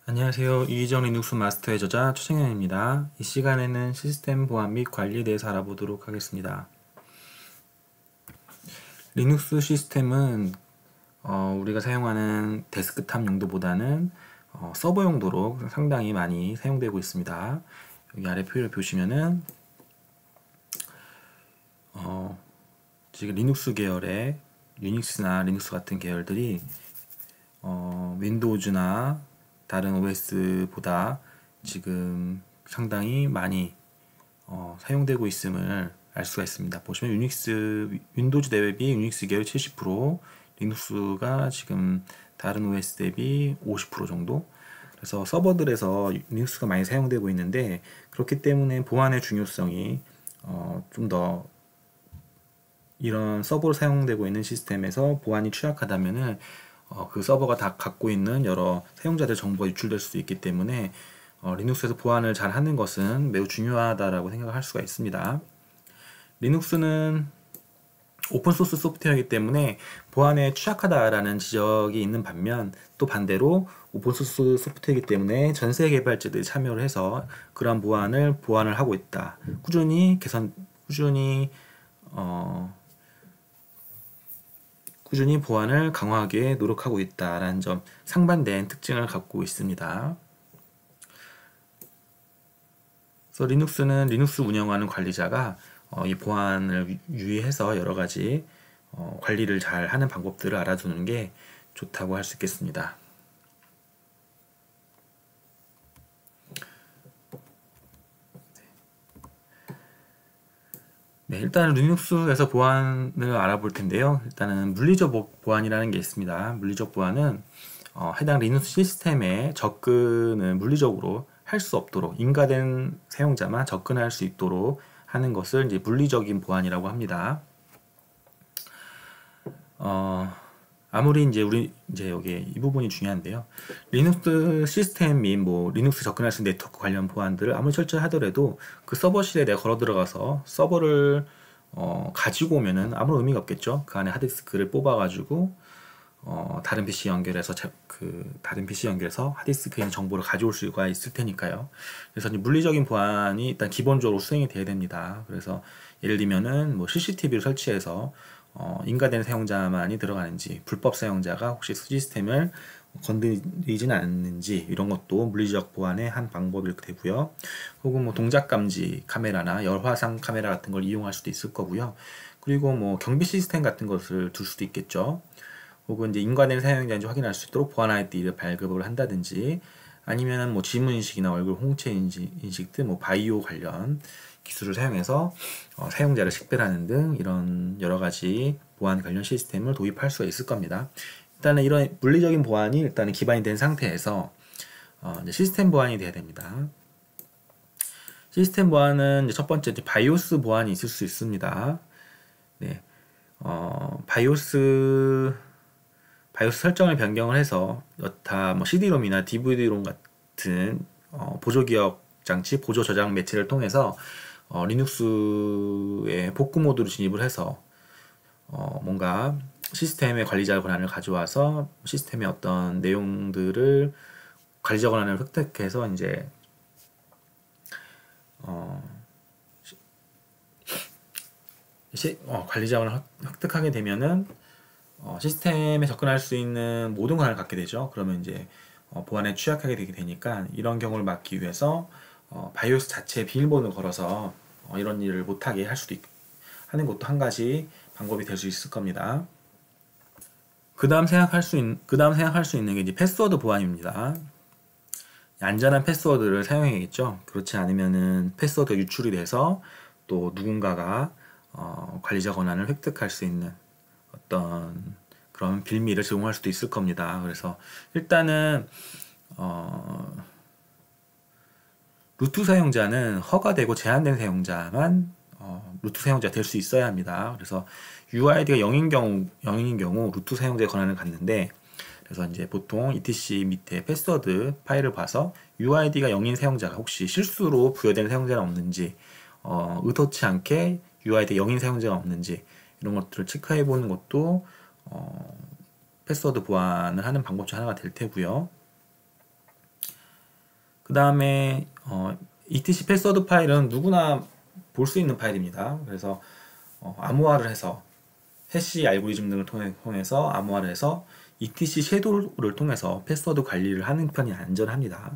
안녕하세요. 이기정 리눅스 마스터의 저자 최정현입니다. 이 시간에는 시스템 보안 및 관리에 대해서 알아보도록 하겠습니다. 리눅스 시스템은 우리가 사용하는 데스크탑 용도보다는 서버 용도로 상당히 많이 사용되고 있습니다. 여기 아래 표를 보시면은 지금 리눅스 계열의 유닉스나 리눅스 같은 계열들이 윈도우즈나 다른 OS보다 지금 상당히 많이 사용되고 있음을 알 수가 있습니다. 보시면 윈도우즈 대비 유닉스 계열 70%, 리눅스가 지금 다른 OS 대비 50% 정도. 그래서 서버들에서 리눅스가 많이 사용되고 있는데, 그렇기 때문에 보안의 중요성이 좀 더 이런 서버로 사용되고 있는 시스템에서 보안이 취약하다면은 그 서버가 다 갖고 있는 여러 사용자들 정보가 유출될 수도 있기 때문에 리눅스에서 보안을 잘 하는 것은 매우 중요하다라고 생각할 수가 있습니다. 리눅스는 오픈소스 소프트웨어이기 때문에 보안에 취약하다라는 지적이 있는 반면, 또 반대로 오픈소스 소프트웨어이기 때문에 전세 개발자들이 참여를 해서 그러한 보안을 하고 있다. 꾸준히 보안을 강화하기 위해 노력하고 있다라는 점, 상반된 특징을 갖고 있습니다. 그래서 리눅스는 리눅스 운영하는 관리자가 이 보안을 유의해서 여러 가지 관리를 잘 하는 방법들을 알아두는 게 좋다고 할 수 있겠습니다. 네, 일단 리눅스에서 보안을 알아볼 텐데요. 일단은 물리적 보안이라는 게 있습니다. 물리적 보안은 해당 리눅스 시스템에 접근을 물리적으로 할 수 없도록, 인가된 사용자만 접근할 수 있도록 하는 것을 이제 물리적인 보안이라고 합니다. 아무리 이제 여기 이 부분이 중요한데요. 리눅스 시스템 및 리눅스 접근할 수 있는 네트워크 관련 보안들을 아무리 철저히 하더라도 그 서버실에 내가 걸어 들어가서 서버를 가지고 오면은 아무런 의미가 없겠죠. 그 안에 하드디스크를 뽑아가지고 다른 PC 연결해서 다른 PC 연결해서 하드디스크에 있는 정보를 가져올 수가 있을 테니까요. 그래서 이제 물리적인 보안이 일단 기본적으로 수행이 돼야 됩니다. 그래서 예를 들면은 CCTV를 설치해서 인가된 사용자만이 들어가는지, 불법 사용자가 혹시 시스템을 건드리지는 않는지, 이런 것도 물리적 보안의 한 방법일 되고요. 혹은 동작 감지 카메라나 열화상 카메라 같은 걸 이용할 수도 있을 거고요. 그리고 경비 시스템 같은 것을 둘 수도 있겠죠. 혹은 이제 인과된 사용자인지 확인할 수 있도록 보안 아이디를 발급을 한다든지, 아니면 지문 인식이나 얼굴 홍채 인식 등 바이오 관련 기술을 사용해서 사용자를 식별하는 등 이런 여러 가지 보안 관련 시스템을 도입할 수가 있을 겁니다. 일단은 이런 물리적인 보안이 일단은 기반이 된 상태에서 이제 시스템 보안이 돼야 됩니다. 시스템 보안은 이제 첫 번째 이제 바이오스 보안이 있을 수 있습니다. 네, 바이오스 설정을 변경을 해서 여타 CD롬이나 DVD롬 같은 보조 기억 장치, 보조 저장 매체를 통해서 리눅스의 복구 모드로 진입을 해서 뭔가 시스템의 관리자 권한을 가져와서 시스템의 어떤 내용들을 관리자 권한을 획득해서 이제 관리자 권한을 획득하게 되면은 시스템에 접근할 수 있는 모든 권한을 갖게 되죠. 그러면 이제 보안에 취약하게 되게 되니까, 이런 경우를 막기 위해서 바이오스 자체에 비밀번호를 걸어서 이런 일을 못하게 하는 것도 한 가지 방법이 될 수 있을 겁니다. 그 다음 생각할 수 있는 게 이제 패스워드 보안입니다. 안전한 패스워드를 사용해야겠죠. 그렇지 않으면은 패스워드가 유출이 돼서 또 누군가가 관리자 권한을 획득할 수 있는 어떤 그런 빌미를 제공할 수도 있을 겁니다. 그래서 일단은 루트 사용자는 허가되고 제한된 사용자만 루트 사용자 될 수 있어야 합니다. 그래서 UID가 0인 경우 루트 사용자의 권한을 갖는데, 그래서 이제 보통 etc 밑에 패스워드 파일을 봐서 UID가 0인 사용자가 혹시 실수로 부여된 사용자는 없는지, 의도치 않게 UID 0인 사용자가 없는지, 이런 것들을 체크해 보는 것도 패스워드 보안을 하는 방법 중 하나가 될 테고요. 그 다음에 etc 패스워드 파일은 누구나 볼 수 있는 파일입니다. 그래서 암호화를 해서 해시 알고리즘 등을 통해서 암호화를 해서 etc 섀도우를 통해서 패스워드 관리를 하는 편이 안전합니다.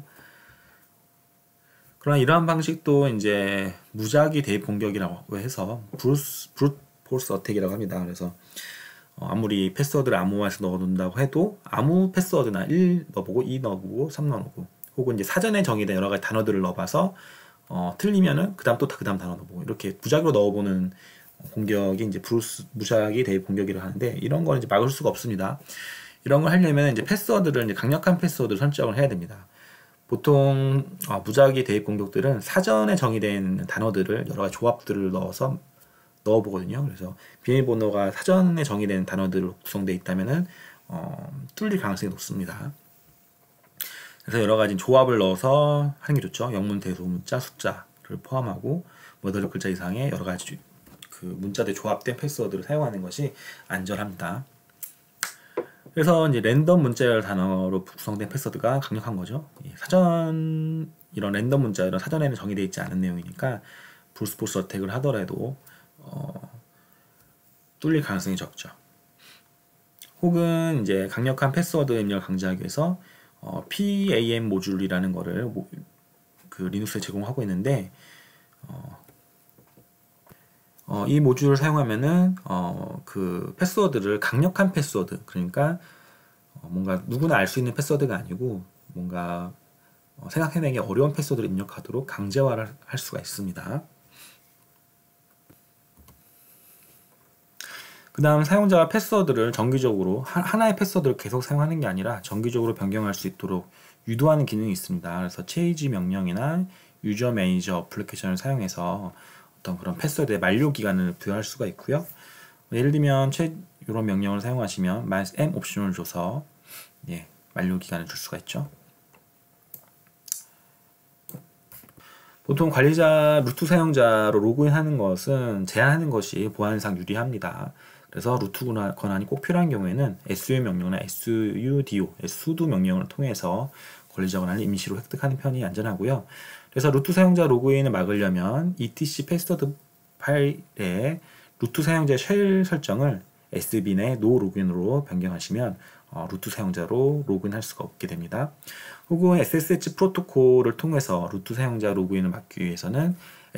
그러나 이러한 방식도 이제 무작위 대입 공격이라고 해서 브루트 포스 어택이라고 합니다. 그래서 아무리 패스워드를 암호화해서 넣어놓는다고 해도 아무 패스워드나 1 넣어보고 2 넣어보고 3 넣어보고 혹은 이제 사전에 정의된 여러 가지 단어들을 넣어봐서 틀리면은 그다음 또 그다음 단어 넣어보고 이렇게 무작위로 넣어보는 공격이 이제 무작위 대입 공격이라고 하는데 이런 거는 이제 막을 수가 없습니다. 이런 걸 하려면 이제 패스워드를 이제 강력한 패스워드를 설정을 해야 됩니다. 보통 무작위 대입 공격들은 사전에 정의된 단어들을 여러 가지 조합들을 넣어보거든요. 그래서 비밀번호가 사전에 정의된 단어들로 구성되어 있다면은 뚫릴 가능성이 높습니다. 그래서 여러 가지 조합을 넣어서 하는 게 좋죠. 영문, 대소, 문자, 숫자를 포함하고 뭐 8글자 이상의 여러 가지 그 문자들 조합된 패스워드를 사용하는 것이 안전합니다. 그래서 이제 랜덤 문자열 단어로 구성된 패스워드가 강력한 거죠. 이런 랜덤 문자열은 사전에는 정의되어 있지 않은 내용이니까 브루트포스 어택을 하더라도 뚫릴 가능성이 적죠. 혹은 이제 강력한 패스워드 입력을 강제하기 위해서 PAM 모듈이라는 거를 그 리눅스에 제공하고 있는데 이 모듈을 사용하면은 그 패스워드를 강력한 패스워드, 그러니까 뭔가 누구나 알 수 있는 패스워드가 아니고 뭔가 생각해내기 어려운 패스워드를 입력하도록 강제화를 할 수가 있습니다. 그 다음 사용자가 패스워드를 정기적으로 하나의 패스워드를 계속 사용하는 게 아니라 정기적으로 변경할 수 있도록 유도하는 기능이 있습니다. 그래서 change 명령이나 유저 매니저 어플리케이션을 사용해서 어떤 그런 패스워드의 만료 기간을 부여할 수가 있고요. 예를 들면 이런 명령을 사용하시면 -m 옵션을 줘서 만료 기간을 줄 수가 있죠. 보통 관리자 루트 사용자로 로그인하는 것은 제한하는 것이 보안상 유리합니다. 그래서 루트 권한이 꼭 필요한 경우에는 su 명령이나 sudo 명령을 통해서 관리자 권한을 임시로 획득하는 편이 안전하고요. 그래서 루트 사용자 로그인을 막으려면 etc 패스워드 파일에 루트 사용자의 쉘 설정을 sbin의 no 로그인으로 변경하시면 루트 사용자로 로그인할 수가 없게 됩니다. 혹은 SSH 프로토콜을 통해서 루트 사용자 로그인을 막기 위해서는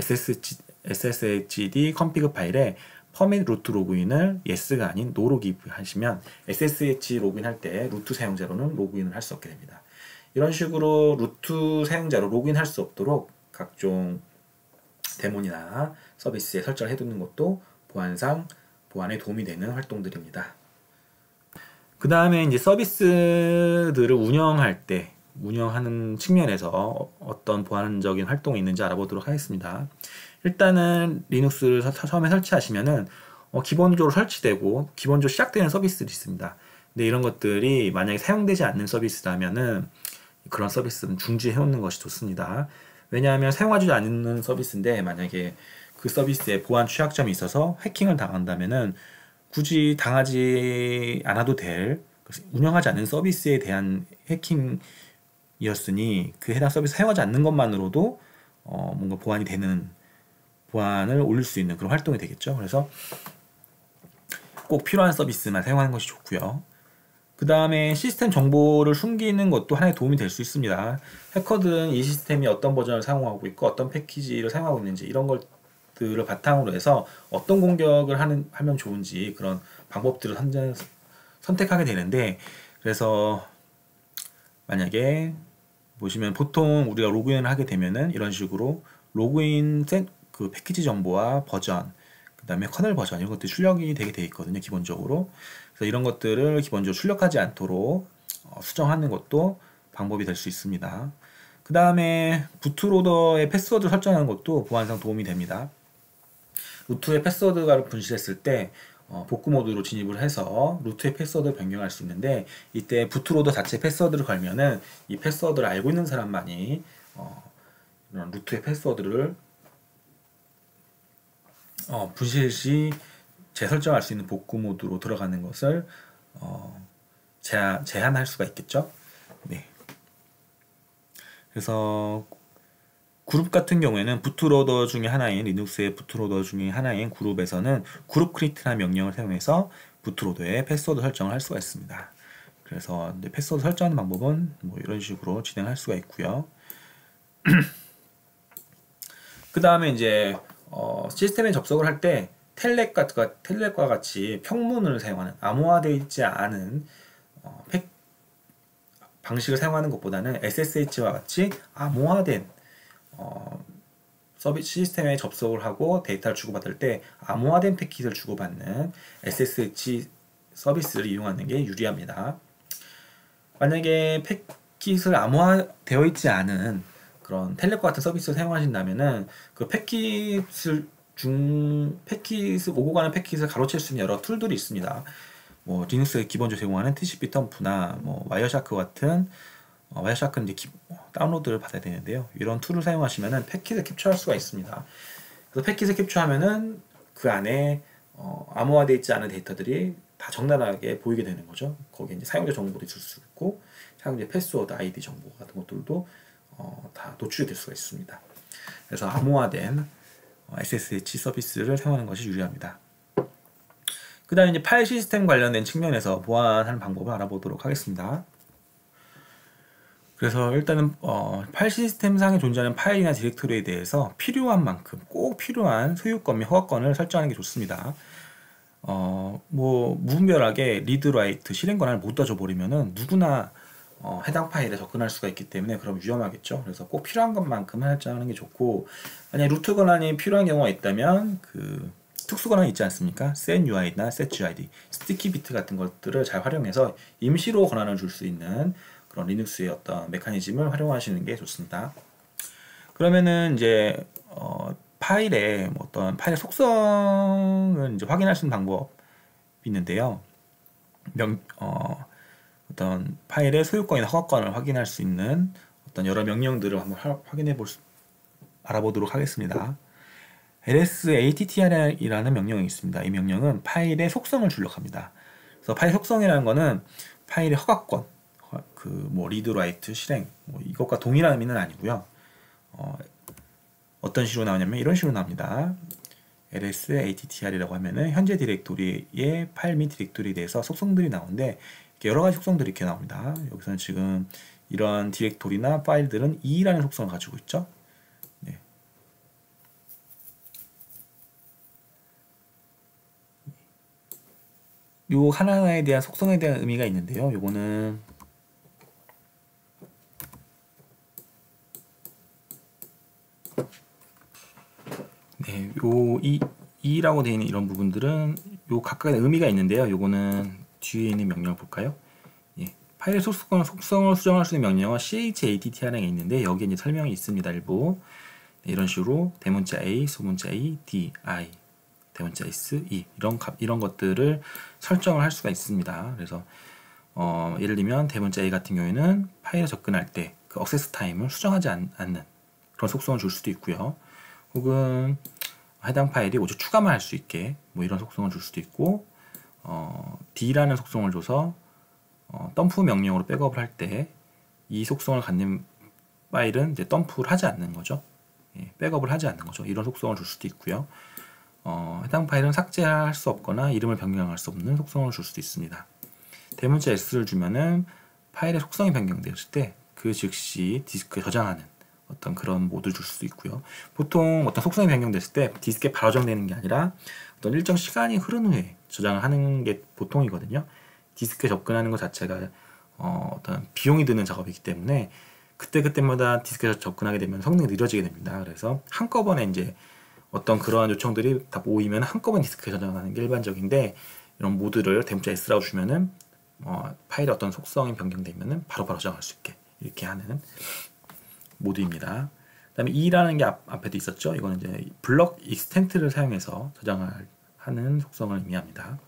SSHD config 파일에 permit root 로그인을 yes가 아닌 no로 기입하시면 SSH 로그인할 때 루트 사용자로는 로그인을 할 수 없게 됩니다. 이런 식으로 루트 사용자로 로그인할 수 없도록 각종 데몬이나 서비스에 설정을 해두는 것도 보안에 도움이 되는 활동들입니다. 그 다음에 이제 서비스들을 운영하는 측면에서 어떤 보안적인 활동이 있는지 알아보도록 하겠습니다. 일단은 리눅스를 처음에 설치하시면은 기본적으로 설치되고 기본적으로 시작되는 서비스들이 있습니다. 근데 이런 것들이 만약에 사용되지 않는 서비스라면은 그런 서비스는 중지해 놓는 것이 좋습니다. 왜냐하면 사용하지 않는 서비스인데 만약에 그 서비스에 보안 취약점이 있어서 해킹을 당한다면은 굳이 당하지 않아도 될 운영하지 않는 서비스에 대한 해킹이었으니 그 해당 서비스 사용하지 않는 것만으로도 뭔가 보안을 올릴 수 있는 그런 활동이 되겠죠. 그래서 꼭 필요한 서비스만 사용하는 것이 좋고요. 그 다음에 시스템 정보를 숨기는 것도 하나의 도움이 될 수 있습니다. 해커들은 이 시스템이 어떤 버전을 사용하고 있고 어떤 패키지를 사용하고 있는지 이런 것들을 바탕으로 해서 어떤 공격을 하면 좋은지 그런 방법들을 선택하게 되는데, 그래서 만약에 보시면 보통 우리가 로그인을 하게 되면은 이런 식으로 로그인 그 패키지 정보와 버전, 그 다음에 커널 버전 이런 것들이 출력이 되게 돼 있거든요, 기본적으로. 그래서 이런 것들을 기본적으로 출력하지 않도록 수정하는 것도 방법이 될 수 있습니다. 그 다음에 부트로더의 패스워드 설정하는 것도 보안상 도움이 됩니다. 루트의 패스워드가 분실했을 때 복구 모드로 진입을 해서 루트의 패스워드를 변경할 수 있는데, 이때 부트로더 자체 패스워드를 걸면은 이 패스워드를 알고 있는 사람만이 이런 루트의 패스워드를 분실 시 재설정할 수 있는 복구 모드로 들어가는 것을 제한할 수가 있겠죠. 네. 그래서 그룹 같은 경우에는 부트로더 중에 하나인 리눅스의 부트로더 중에 하나인 그룹에서는 그룹 크리에이트라는 명령을 사용해서 부트로더의 패스워드 설정을 할 수가 있습니다. 그래서 이제 패스워드 설정하는 방법은 뭐 이런 식으로 진행할 수가 있고요. 그 다음에 이제 시스템에 접속을 할 때 텔넷과 같이 평문을 사용하는 암호화되어 있지 않은 방식을 사용하는 것보다는 SSH와 같이 암호화된 서비스 시스템에 접속을 하고 데이터를 주고받을 때 암호화된 패킷을 주고받는 SSH 서비스를 이용하는 게 유리합니다. 만약에 패킷을 암호화되어 있지 않은 그런 텔넷과 같은 서비스를 사용하신다면은 그 패킷을 오고 가는 패킷을 가로챌 수 있는 여러 툴들이 있습니다. 뭐 리눅스에 기본적으로 제공하는 TCP 덤프나 뭐 와이어샤크 같은 와이어샤크는 이제 다운로드를 받아야 되는데요. 이런 툴을 사용하시면은 패킷을 캡처할 수가 있습니다. 그래서 패킷을 캡처하면은 그 안에 암호화되어 있지 않은 데이터들이 다 적나라하게 보이게 되는 거죠. 거기에 이제 사용자 정보도 있을 수 있고 사용자 패스워드, 아이디 정보 같은 것들도 다 노출이 될 수가 있습니다. 그래서 암호화된 SSH 서비스를 사용하는 것이 유리합니다. 그 다음에 이제 파일 시스템 관련된 측면에서 보완하는 방법을 알아보도록 하겠습니다. 그래서 일단은 파일 시스템상에 존재하는 파일이나 디렉토리에 대해서 필요한 만큼 꼭 필요한 소유권 및 허가권을 설정하는 게 좋습니다. 뭐 무분별하게 리드 라이트 실행 권한을 못 둬줘버리면은 누구나 해당 파일에 접근할 수가 있기 때문에 그럼 위험하겠죠. 그래서 꼭 필요한 것만큼 설정하는 게 좋고, 만약 루트 권한이 필요한 경우가 있다면 그 특수 권한이 있지 않습니까? setUID나 setGID, 스티키 비트 같은 것들을 잘 활용해서 임시로 권한을 줄 수 있는 그런 리눅스의 어떤 메커니즘을 활용하시는 게 좋습니다. 그러면은 이제 파일의 뭐 어떤 파일의 속성을 이제 확인할 수 있는 방법이 있는데요. 어떤 파일의 소유권이나 허가권을 확인할 수 있는 어떤 여러 명령들을 한번 알아보도록 하겠습니다. lsattr 이라는 명령이 있습니다. 이 명령은 파일의 속성을 출력합니다. 그래서 파일 속성이라는 거는 파일의 허가권, 그 뭐 리드 라이트 실행 뭐 이것과 동일한 의미는 아니고요. 어떤 식으로 나오냐면 이런 식으로 나옵니다. lsattr이라고 하면은 현재 디렉토리의 파일 및 디렉토리에 대해서 속성들이 나오는데 여러 가지 속성들이 이렇게 나옵니다. 여기서는 지금 이런 디렉토리나 파일들은 E라는 속성을 가지고 있죠. 네. 요 하나하나에 대한 속성에 대한 의미가 있는데요. 요거는 네, E라고 되어 있는 이런 부분들은 요 각각의 의미가 있는데요. 요거는 뒤에 있는 명령을 볼까요? 예, 파일의 속성을 수정할 수 있는 명령은 CHATTR이 있는데 여기에 이제 설명이 있습니다. 일부 네, 이런 식으로 대문자 A, 소문자 A, D, I, 대문자 S, E 이런 것들을 설정을 할 수가 있습니다. 그래서 예를 들면 대문자 A 같은 경우에는 파일에 접근할 때 그 액세스 타임을 수정하지 않는 그런 속성을 줄 수도 있고요. 혹은 해당 파일이 오직 추가만 할 수 있게 뭐 이런 속성을 줄 수도 있고, D라는 속성을 줘서 덤프 명령으로 백업을 할 때 이 속성을 갖는 파일은 이제 덤프를 하지 않는 거죠. 예, 백업을 하지 않는 거죠. 이런 속성을 줄 수도 있고요. 해당 파일은 삭제할 수 없거나 이름을 변경할 수 없는 속성을 줄 수도 있습니다. 대문자 S를 주면은 파일의 속성이 변경되었을 때 그 즉시 디스크에 저장하는 어떤 그런 모드를 줄 수도 있고요. 보통 어떤 속성이 변경됐을 때 디스크에 바로 저장되는 게 아니라 어떤 일정 시간이 흐른 후에 저장을 하는 게 보통이거든요. 디스크에 접근하는 것 자체가 어떤 비용이 드는 작업이기 때문에 그때마다 디스크에 접근하게 되면 성능이 느려지게 됩니다. 그래서 한꺼번에 이제 어떤 그러한 요청들이 다 모이면 한꺼번에 디스크에 저장하는 게 일반적인데, 이런 모드를 대문자 S라고 주면은 파일의 어떤 속성이 변경되면은 바로바로 저장할 수 있게 이렇게 하는 모드입니다. 그 다음에 E라는 게 앞에도 있었죠. 이거는 이제 블럭 익스텐트를 사용해서 저장하는 속성을 의미합니다.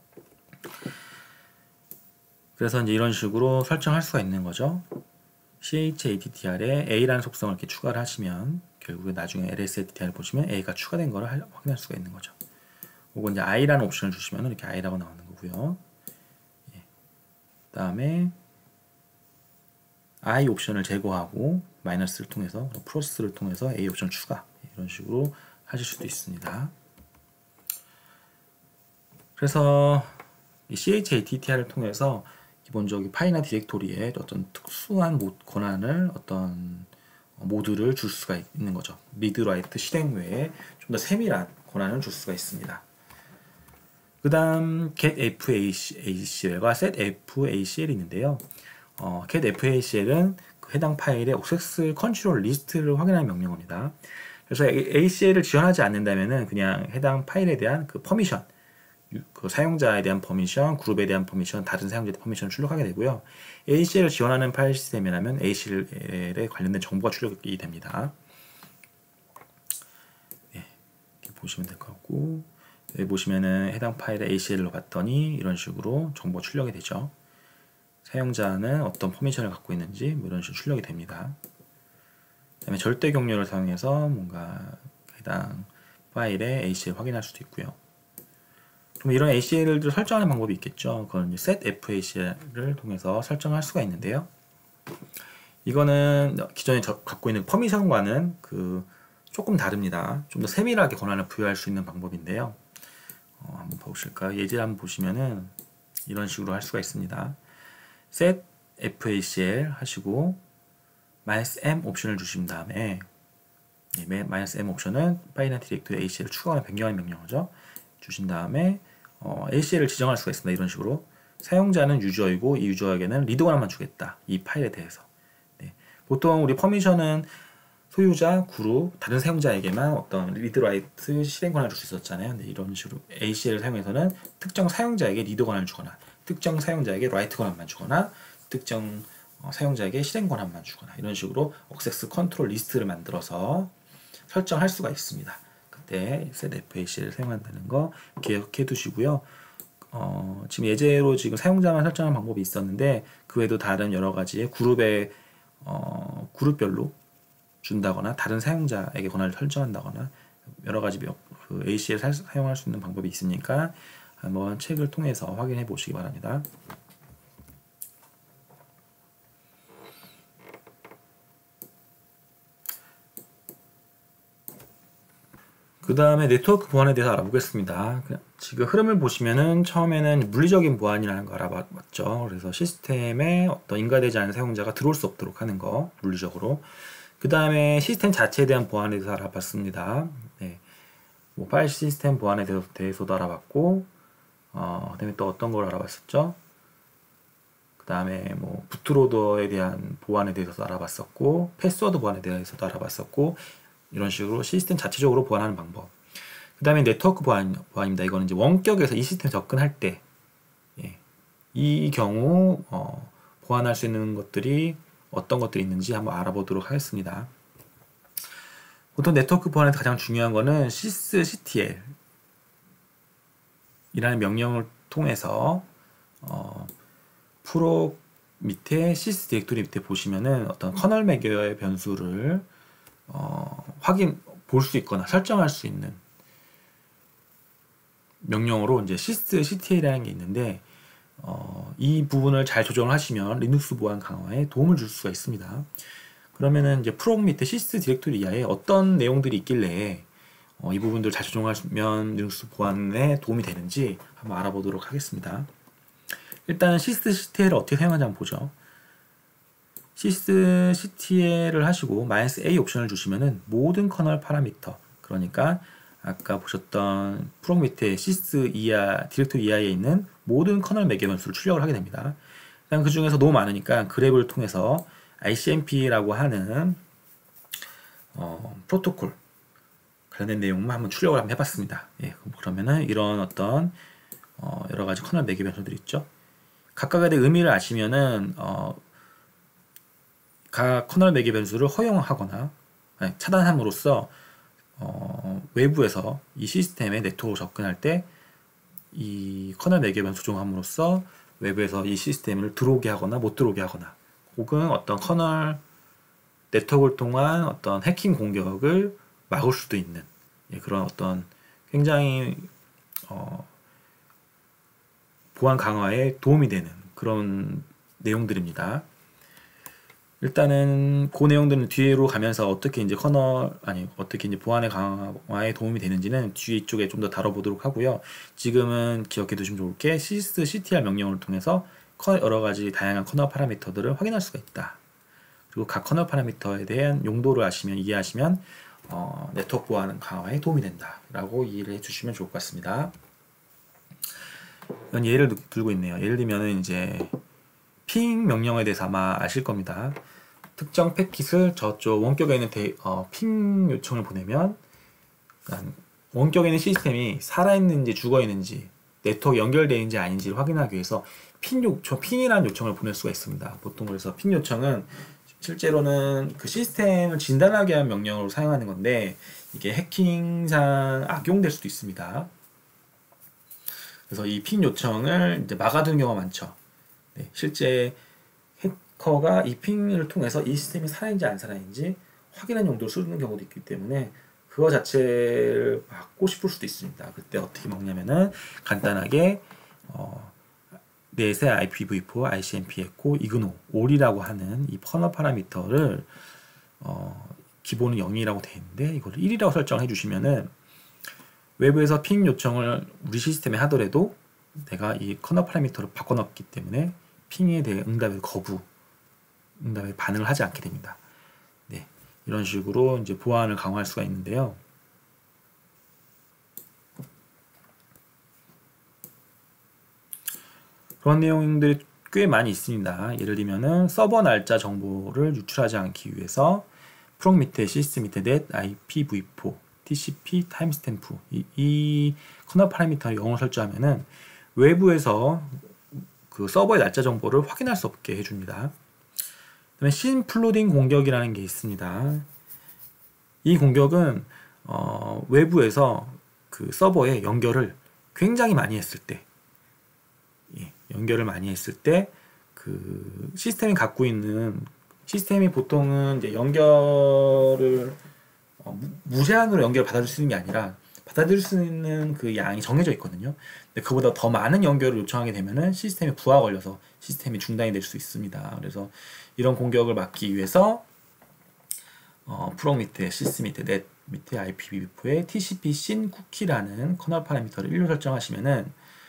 그래서 이제 이런 식으로 설정할 수가 있는 거죠. CHATTR에 A라는 속성을 이렇게 추가를 하시면 결국에 나중에 LSATTR을 보시면 A가 추가된 거를 확인할 수가 있는 거죠. 혹은 이제 I라는 옵션을 주시면 이렇게 I라고 나오는 거고요. 예. 그 다음에 I 옵션을 제거하고 마이너스를 통해서 플러스를 통해서 A 옵션 추가 이런 식으로 하실 수도 있습니다. 그래서 이 CHATTR을 통해서 기본적인 파일이나 디렉토리에 어떤 특수한 권한을 어떤 모드를 줄 수가 있는 거죠. 리드 라이트 실행 외에 좀 더 세밀한 권한을 줄 수가 있습니다. 그 다음 getFACL과 setFACL이 있는데요. getFACL은 그 해당 파일의 액세스 컨트롤 리스트를 확인하는 명령어입니다. 그래서 ACL을 지원하지 않는다면은 그냥 해당 파일에 대한 그 퍼미션, 그 사용자에 대한 퍼미션, 그룹에 대한 퍼미션, 다른 사용자에 대한 퍼미션을 출력하게 되고요. ACL을 지원하는 파일 시스템이라면 ACL에 관련된 정보가 출력이 됩니다. 네, 이렇게 보시면 될 것 같고, 여기 보시면은 해당 파일에 ACL로 봤더니 이런 식으로 정보가 출력이 되죠. 사용자는 어떤 퍼미션을 갖고 있는지 뭐 이런 식으로 출력이 됩니다. 그 다음에 절대 경로를 사용해서 뭔가 해당 파일에 ACL 확인할 수도 있고요. 그럼 이런 ACL을 설정하는 방법이 있겠죠. 그건 이제 setFACL을 통해서 설정할 수가 있는데요. 이거는 기존에 갖고 있는 퍼미션과는 조금 다릅니다. 좀 더 세밀하게 권한을 부여할 수 있는 방법인데요. 한번 보실까요? 예제를 한번 보시면은 이런 식으로 할 수가 있습니다. setFACL 하시고 -m 옵션을 주신 다음에 -m 옵션은 파일이나 디렉토리 ACL을 추가하는 변경하는 명령어죠. 주신 다음에 ACL을 지정할 수가 있습니다. 이런 식으로 사용자는 유저이고 이 유저에게는 리드 권한만 주겠다. 이 파일에 대해서. 네. 보통 우리 퍼미션은 소유자, 그룹, 다른 사용자에게만 어떤 리드 라이트 실행 권한을 줄 수 있었잖아요. 근데 이런 식으로 ACL을 사용해서는 특정 사용자에게 리드 권한을 주거나 특정 사용자에게 라이트 권한만 주거나 특정 사용자에게 실행 권한만 주거나 이런 식으로 액세스 컨트롤 리스트를 만들어서 설정할 수가 있습니다. 그때 setFACL을 사용한다는 거 기억해 두시고요. 지금 예제로 지금 사용자만 설정하는 방법이 있었는데 그 외에도 다른 여러 가지의 그룹별로 준다거나 다른 사용자에게 권한을 설정한다거나 여러 가지 그 ACL 사용할 수 있는 방법이 있으니까 한번 책을 통해서 확인해 보시기 바랍니다. 그 다음에 네트워크 보안에 대해서 알아보겠습니다. 지금 흐름을 보시면은 처음에는 물리적인 보안이라는 거 알아봤죠. 그래서 시스템에 어떤 인가되지 않은 사용자가 들어올 수 없도록 하는 거, 물리적으로. 그 다음에 시스템 자체에 대한 보안에 대해서 알아봤습니다. 네. 뭐 파일 시스템 보안에 대해서도 알아봤고, 그 다음에 또 어떤 걸 알아봤었죠? 그 다음에 뭐 부트로더에 대한 보안에 대해서도 알아봤었고, 패스워드 보안에 대해서도 알아봤었고, 이런 식으로 시스템 자체적으로 보안하는 방법. 그 다음에 네트워크 보안입니다. 이거는 이제 원격에서 이 시스템에 접근할 때, 이 경우 보안할 수 있는 것들이 어떤 것들이 있는지 한번 알아보도록 하겠습니다. 보통 네트워크 보안에서 가장 중요한 거는 sysctl 이라는 명령을 통해서 프로 밑에 sys 디렉토리 밑에 보시면은 어떤 커널 매개의 변수를 볼 수 있거나 설정할 수 있는 명령어로 이제 sysctl이라는 게 있는데 이 부분을 잘 조정을 하시면 리눅스 보안 강화에 도움을 줄 수가 있습니다. 그러면은 이제 프로 밑에 sys 디렉토리 이하에 어떤 내용들이 있길래 이 부분들을 잘 조정하면 리눅스 보안에 도움이 되는지 한번 알아보도록 하겠습니다. 일단 sysctl을 어떻게 사용하는지 한번 보죠. sysctl을 하시고 -a 옵션을 주시면은 모든 커널 파라미터, 그러니까 아까 보셨던 프로 밑에 sys 디렉토리 이하에 있는 모든 커널 매개 변수를 출력을 하게 됩니다. 그 중에서 너무 많으니까 그랩을 통해서 ICMP라고 하는 프로토콜 관련된 내용만 한번 출력을 한번 해봤습니다. 그러면은 이런 어떤 여러 가지 커널 매개 변수들이 있죠. 각각에 대한 의미를 아시면은 각 커널 매개 변수를 허용하거나 차단함으로써 외부에서 이 시스템의 네트워크로 접근할 때 이 커널 매개 변수 조정함으로써 외부에서 이 시스템을 들어오게 하거나 못 들어오게 하거나 혹은 어떤 커널 네트워크를 통한 어떤 해킹 공격을 막을 수도 있는 그런 어떤 굉장히 보안 강화에 도움이 되는 그런 내용들입니다. 일단은 그 내용들은 뒤로 가면서 어떻게 이제 어떻게 이제 보안의 강화에 도움이 되는지는 뒤 쪽에 좀 더 다뤄보도록 하고요. 지금은 기억해 두시면 좋을 게 sys ctr 명령을 통해서 여러 가지 다양한 커널 파라미터들을 확인할 수가 있다. 그리고 각 커널 파라미터에 대한 용도를 이해하시면 네트워크 보안 강화에 도움이 된다라고 이해를 해주시면 좋을 것 같습니다. 이런 예를 들고 있네요. 예를 들면은 이제 핑 명령에 대해서 아마 아실 겁니다. 특정 패킷을 저쪽 원격에 있는 핑 요청을 보내면 원격에 있는 시스템이 살아있는지 죽어있는지 네트워크 연결되어 있는지 아닌지를 확인하기 위해서 핑이라는 요청을 보낼 수가 있습니다. 보통 그래서 핑 요청은 실제로는 그 시스템을 진단하게 하는 명령으로 사용하는 건데 이게 해킹상 악용될 수도 있습니다. 그래서 이 핑 요청을 이제 막아두는 경우가 많죠. 네, 실제 해커가 이 핑을 통해서 이 시스템이 살아있는지 안 살아있는지 확인하는 용도로 쓰는 경우도 있기 때문에 그거 자체를 막고 싶을 수도 있습니다. 그때 어떻게 막냐면은 간단하게 넷의 IPv4, ICMP 에코, 이그노, 올이라고 하는 이 커널 파라미터를 기본은 0이라고 되어 있는데 이걸 1이라고 설정을 해주시면은 외부에서 핑 요청을 우리 시스템에 하더라도 내가 이 커널 파라미터를 바꿔놨기 때문에 핑에 대해 응답에 반응을 하지 않게 됩니다. 네, 이런 식으로 이제 보안을 강화할 수가 있는데요. 그런 내용들이 꽤 많이 있습니다. 예를 들면은 서버 날짜 정보를 유출하지 않기 위해서 프롬 밑에 시스 밑에 net IPv4 TCP 타임스탬프 이 커널 파라미터를 0으로 설정하면은 외부에서 그 서버의 날짜 정보를 확인할 수 없게 해줍니다. 그다음에 신플로딩 공격이라는 게 있습니다. 이 공격은 외부에서 그 서버에 연결을 굉장히 많이 했을 때, 그 시스템이 보통은 이제 연결을 무제한으로 연결을 받아줄 수 있는 게 아니라 받아들일 수 있는 그 양이 정해져 있거든요. 근데 그보다 더 많은 연결을 요청하게 되면은 시스템에 부하가 걸려서 시스템이 중단이 될 수 있습니다. 그래서 이런 공격을 막기 위해서 프롬 밑에 시스 밑에 넷 밑에 IPv4에 TCP SYN 쿠키라는 커널 파라미터를 1로 설정하시면은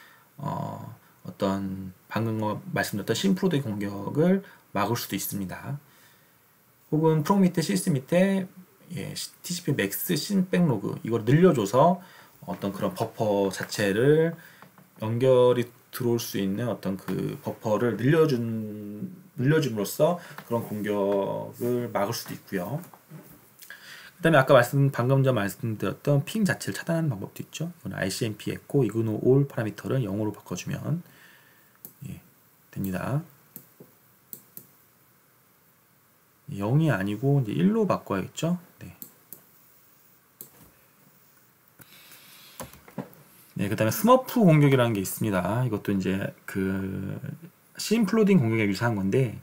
어떤 방금 말씀드렸던 심플로딩 공격을 막을 수도 있습니다. 혹은 프롬 밑에 시스 밑에 TCP 맥스 신 백로그 이걸 늘려줘서 어떤 그런 버퍼 자체를 연결이 들어올 수 있는 어떤 그 버퍼를 늘려줌으로써 그런 공격을 막을 수도 있고요. 그 다음에 방금 전 말씀드렸던 핑 자체를 차단하는 방법도 있죠. ICMP 에코, 이그노 올 파라미터를 0으로 바꿔주면 됩니다. 0이 아니고 이제 1로 바꿔야겠죠. 네, 그 다음에 스머프 공격이라는 게 있습니다. 이것도 이제 그 심플로딩 공격에 유사한 건데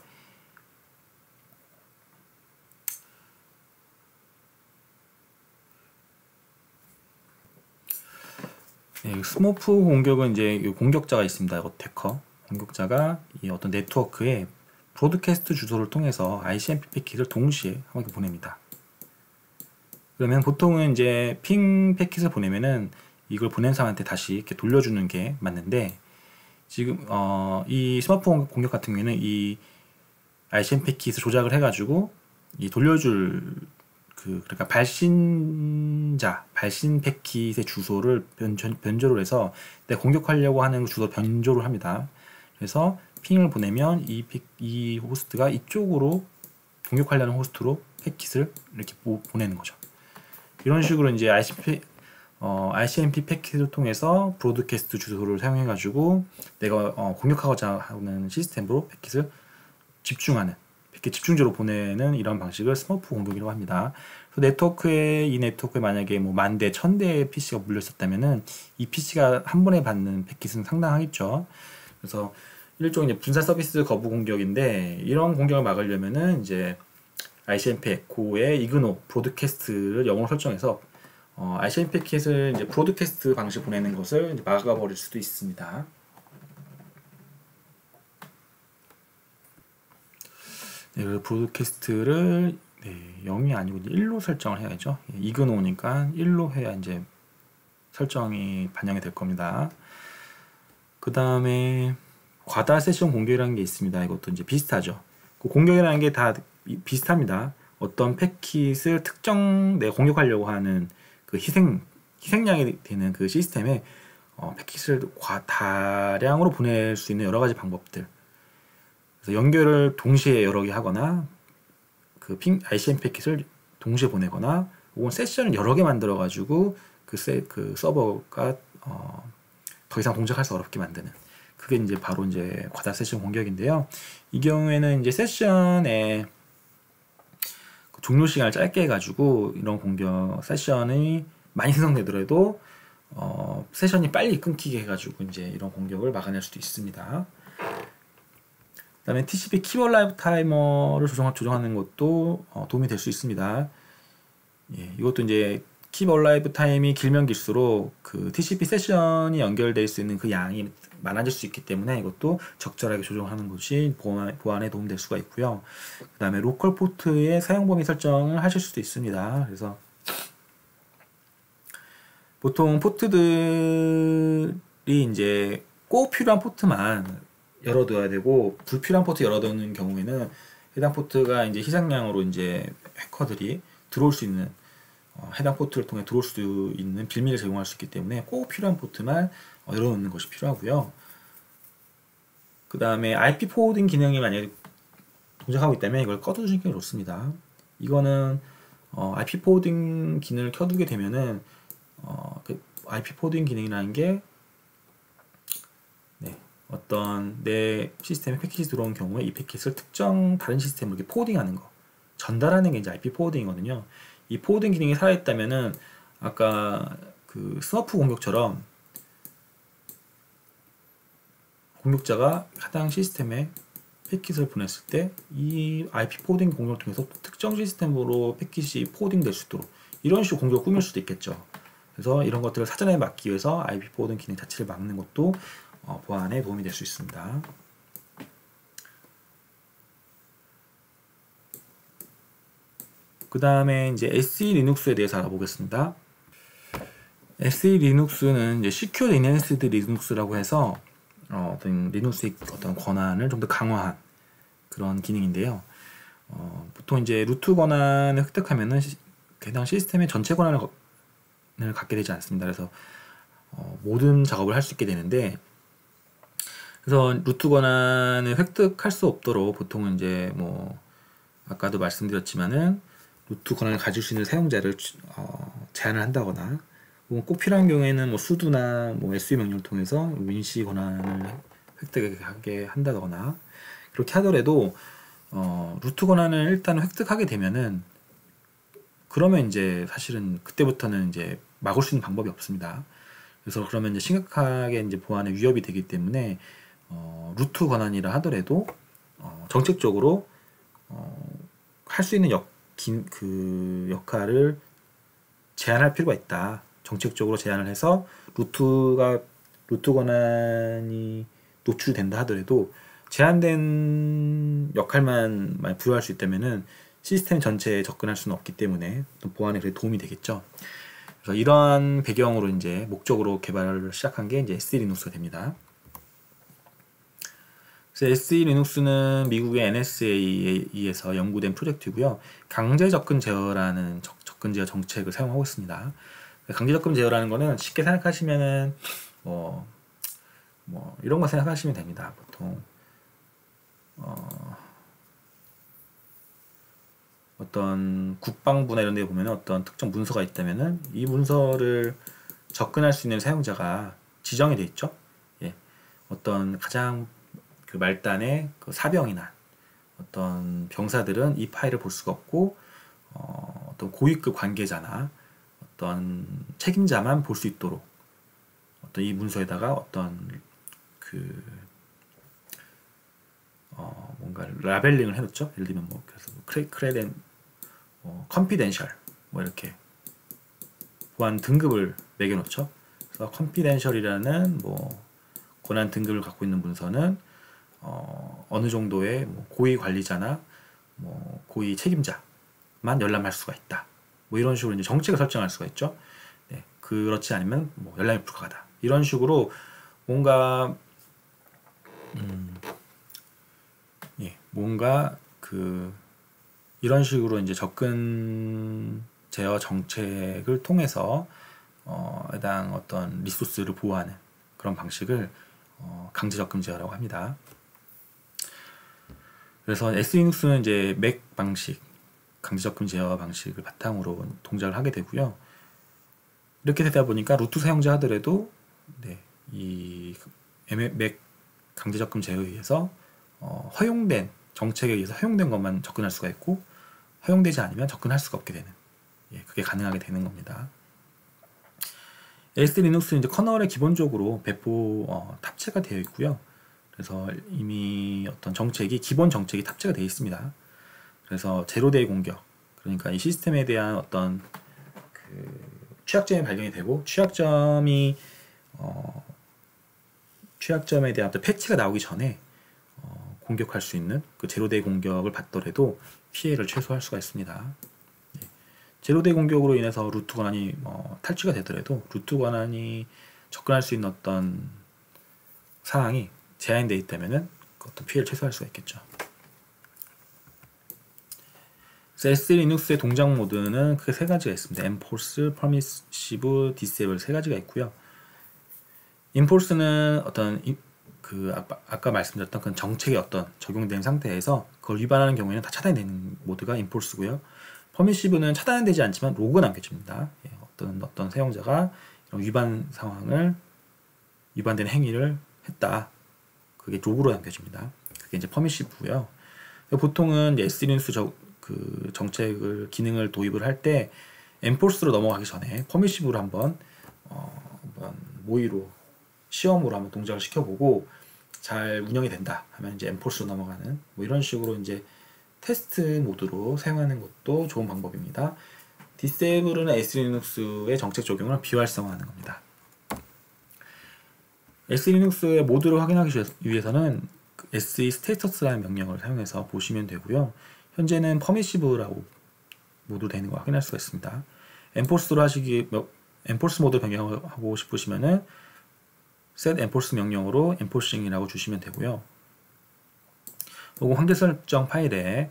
스머프 공격은 이제 공격자가 있습니다. 어태커 공격자가 이 어떤 네트워크에 브로드캐스트 주소를 통해서 ICMP 패킷을 동시에 한 번 보냅니다. 그러면 보통은 이제 핑 패킷을 보내면은 이걸 보낸 사람한테 다시 이렇게 돌려주는 게 맞는데 지금 이 스마트폰 공격 같은 경우에는 이 ICMP 패킷을 조작을 해가지고 이 돌려줄 그러니까 발신 패킷의 주소를 변조를 해서 내가 공격하려고 하는 주소 변조를 합니다. 그래서 핑을 보내면 이 호스트가 이쪽으로 공격하려는 호스트로 패킷을 이렇게 보내는 거죠. 이런 식으로 이제 ICMP 패킷을 통해서 브로드캐스트 주소를 사용해가지고 내가 공격하고자 하는 시스템으로 패킷을 집중적으로 보내는 이런 방식을 스머프 공격이라고 합니다. 이 네트워크에 만약에 뭐 10,000대, 1,000대의 PC가 물렸었다면은 이 PC가 한 번에 받는 패킷은 상당하겠죠. 그래서 일종의 이제 분산 서비스 거부 공격인데 이런 공격을 막으려면은 이제 ICMP 에코의 이그노 브로드캐스트를 0으로 설정해서 ICMP 패킷을 이제 브로드캐스트 방식 보내는 것을 이제 막아버릴 수도 있습니다. 네, 그래서 브로드캐스트를 0이 아니고 이제 1로 설정을 해야죠. 이그노우니까 1로 해야 이제 설정이 반영이 될 겁니다. 그 다음에 과다 세션 공격이라는 게 있습니다. 이것도 이제 비슷하죠. 그 공격이라는 게 다 비슷합니다. 어떤 패킷을 특정 내가 공격하려고 하는 그 희생양이 되는 그 시스템에 패킷을 다량으로 보낼 수 있는 여러 가지 방법들. 그래서 연결을 동시에 여러 개 하거나 그 ICM 패킷을 동시에 보내거나 혹은 세션을 여러 개 만들어 가지고 그 서버가 더 이상 동작할 수 어렵게 만드는 그게 이제 바로 이제 과다 세션 공격인데요. 이 경우에는 이제 세션의 종료 시간을 짧게 해가지고 이런 공격 세션이 많이 생성되더라도 세션이 빨리 끊기게 해가지고 이제 이런 공격을 막아낼 수도 있습니다. 그다음에 TCP 키워드 라이프 타이머를 조정하는 것도 도움이 될 수 있습니다. 예, 이것도 이제 키워드 라이프 타임이 길면 길수록 그 TCP 세션이 연결될 수 있는 그 양이 많아질 수 있기 때문에 이것도 적절하게 조정하는 것이 보안에 도움될 수가 있고요. 그 다음에 로컬 포트의 사용 범위 설정을 하실 수도 있습니다. 그래서 보통 포트들이 이제 꼭 필요한 포트만 열어둬야 되고 불필요한 포트 열어두는 경우에는 해당 포트가 이제 희생양으로 이제 해커들이 들어올 수 있는 해당 포트를 통해 들어올 수 있는 빌미를 제공할 수 있기 때문에 꼭 필요한 포트만 열어놓는 것이 필요하고요. 그 다음에 IP 포워딩 기능이 만약에 동작하고 있다면 이걸 꺼두시는 게 좋습니다. 이거는 IP 포워딩 기능을 켜두게 되면은 그 IP 포워딩 기능이라는 게 어떤 내 시스템에 패킷이 들어온 경우에 이 패킷을 특정 다른 시스템으로 이렇게 포워딩하는 거, 전달하는 게 이제 IP 포워딩이거든요. 이 포워딩 기능이 살아있다면은 아까 그 스머프 공격처럼 공격자가 해당 시스템에 패킷을 보냈을 때 이 IP 포워딩 공격을 통해서 특정 시스템으로 패킷이 포워딩 될 수 있도록 이런 식으로 공격을 꾸밀 수도 있겠죠. 그래서 이런 것들을 사전에 막기 위해서 IP 포워딩 기능 자체를 막는 것도 보안에 도움이 될 수 있습니다. 그 다음에 이제 SE 리눅스에 대해서 알아보겠습니다. SE 리눅스는 이제 Secured Enhanced Linux라고 해서 어떤 리눅스의 어떤 권한을 좀 더 강화한 그런 기능인데요. 보통 이제 루트 권한을 획득하면은 해당 시스템의 전체 권한을 갖게 되지 않습니다. 그래서 모든 작업을 할 수 있게 되는데, 그래서 루트 권한을 획득할 수 없도록 보통은 이제 뭐 아까도 말씀드렸지만은 루트 권한을 가질 수 있는 사용자를 제한을 한다거나, 혹은 꼭 필요한 경우에는 뭐 sudo나 뭐 SU 명령을 통해서 윈시 권한을 획득하게 한다거나, 그렇게 하더라도 루트 권한을 일단 획득하게 되면은 그러면 이제 사실은 그때부터는 이제 막을 수 있는 방법이 없습니다. 그래서 그러면 이제 심각하게 이제 보안에 위협이 되기 때문에 루트 권한이라 하더라도 정책적으로 할 수 있는 그 역할을 제한할 필요가 있다. 정책적으로 제한을 해서 루트 권한이 노출된다 하더라도 제한된 역할만 부여할 수 있다면은 시스템 전체에 접근할 수는 없기 때문에 보안에 그래 도움이 되겠죠. 그래서 이러한 배경으로 이제 목적으로 개발을 시작한 게 이제 SE 리눅스가 됩니다. 그래서 SE 리눅스는 미국의 NSA에 의해서 연구된 프로젝트이고요. 강제 접근 제어라는 접근 제어 정책을 사용하고 있습니다. 강제 접근 제어라는 거는 쉽게 생각하시면은 뭐 이런 거 생각하시면 됩니다. 보통 어떤 국방부나 이런 데 보면 어떤 특정 문서가 있다면은 이 문서를 접근할 수 있는 사용자가 지정이 돼 있죠. 예. 어떤 가장 그 말단의 그 사병이나 어떤 병사들은 이 파일을 볼 수가 없고 어떤 고위급 관계자나 어떤 책임자만 볼 수 있도록 어떤 이 문서에다가 어떤 그 뭔가 라벨링을 해놓죠. 예를 들면 뭐 그래서 크레덴 컨피덴셜 뭐 이렇게 보안 등급을 매겨놓죠. 그래서 컨피덴셜이라는 뭐 권한 등급을 갖고 있는 문서는 어느 정도의 뭐 고위 관리자나 뭐 고위 책임자만 열람할 수가 있다. 뭐 이런 식으로 이제 정책을 설정할 수가 있죠. 네, 그렇지 않으면 뭐 열람이 불가하다. 이런 식으로 뭔가 예, 뭔가 이런 식으로 이제 접근 제어 정책을 통해서 해당 어떤 리소스를 보호하는 그런 방식을 강제 접근 제어라고 합니다. 그래서 SE리눅스는 이제 맥 방식, 강제 접근 제어 방식을 바탕으로 동작을 하게 되고요. 이렇게 되다 보니까 루트 사용자 하더라도 네, 이 맥 강제 접근 제어에 의해서 허용된 정책에 의해서 허용된 것만 접근할 수가 있고 허용되지 않으면 접근할 수가 없게 되는 그게 가능하게 되는 겁니다. ASD 리눅스는 이제 커널에 기본적으로 배포 탑재가 되어 있고요. 그래서 이미 어떤 정책이 기본 정책이 탑재가 되어 있습니다. 그래서 제로데이 공격, 그러니까 이 시스템에 대한 어떤 취약점이 발견이 되고 취약점에 대한 어떤 패치가 나오기 전에 공격할 수 있는 그 제로데이 공격을 받더라도 피해를 최소화할 수가 있습니다. 제로데이 공격으로 인해서 루트 권한이 탈취가 되더라도 루트 권한이 접근할 수 있는 어떤 상황이 제한되어 있다면은 어떤 피해를 최소화할 수가 있겠죠. SE리눅스의 동작 모드는 크게 세 가지가 있습니다. Enforce, Permissive, Disable 세 가지가 있고요. Enforce는 어떤 아까 말씀드렸던 그 정책이 어떤 적용된 상태에서 그걸 위반하는 경우에는 다 차단되는 모드가 Enforce고요. Permissive는 차단은 되지 않지만 로그가 남겨집니다. 어떤 사용자가 이런 위반되는 행위를 했다. 그게 로그로 남겨집니다. 그게 이제 Permissive고요. 보통은 SE리눅스 정책을 기능을 도입을 할 때 Enforce로 넘어가기 전에 Permissive로 한번 모의로 시험으로 한번 동작을 시켜보고 잘 운영이 된다 하면 이제 Enforce로 넘어가는 뭐 이런 식으로 이제 테스트 모드로 사용하는 것도 좋은 방법입니다. Disable은 SE리눅스의 정책 적용을 비활성화하는 겁니다. SE리눅스의 모드를 확인하기 위해서는 SE 스테이터스라는 명령을 사용해서 보시면 되고요. 현재는 Permissive라고 모드 되는 거 확인할 수가 있습니다. Enforce 모드 변경하고 싶으시면은 set enforce 명령으로 enforcing이라고 주시면 되고요. 그리고 환경 설정 파일에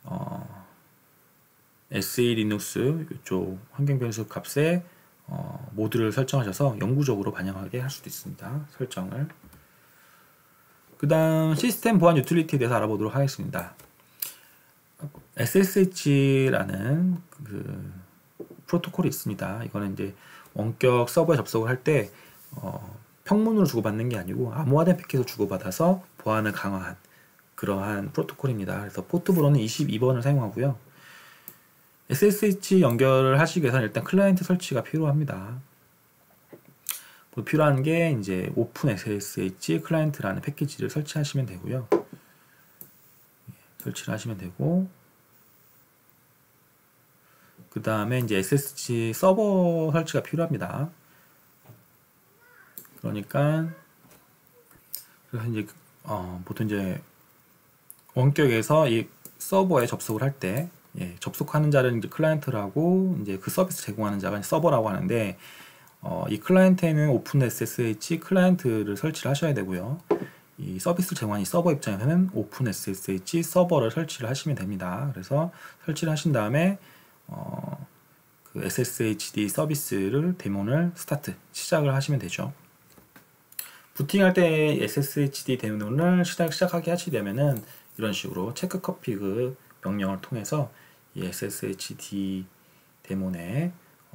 SE리눅스 이쪽 환경 변수 값에 모드를 설정하셔서 영구적으로 반영하게 할 수도 있습니다. 설정을. 그 다음 시스템 보안 유틸리티에 대해서 알아보도록 하겠습니다. SSH라는 프로토콜이 있습니다. 이거는 이제 원격 서버에 접속을 할 때 평문으로 주고받는 게 아니고 암호화된 패킷을 주고받아서 보안을 강화한 그러한 프로토콜입니다. 그래서 포트번호는 22번을 사용하고요. SSH 연결을 하시기 위해서는 일단 클라이언트 설치가 필요합니다. 필요한 게 이제 오픈 SSH 클라이언트라는 패키지를 설치하시면 되고요. 설치를 하시면 되고, 그 다음에 이제 SSH 서버 설치가 필요합니다. 그러니까 그래서 이제 보통 이제 원격에서 이 서버에 접속을 할 때 접속하는 자는 이제 클라이언트라고 이제 그 서비스 제공하는 자가 서버라고 하는데 이 클라이언트에는 오픈 SSH 클라이언트를 설치를 하셔야 되고요. 이 서비스를 제공하는 이 서버 입장에서는 오픈 SSH 서버를 설치를 하시면 됩니다. 그래서 설치를 하신 다음에 그 SSHD 서비스를 데모를 시작을 하시면 되죠. 부팅할 때 SSHD 데모를 시작하게 하시려면은 이런 식으로 체크 커피그 명령을 통해서 이 SSHD 데모를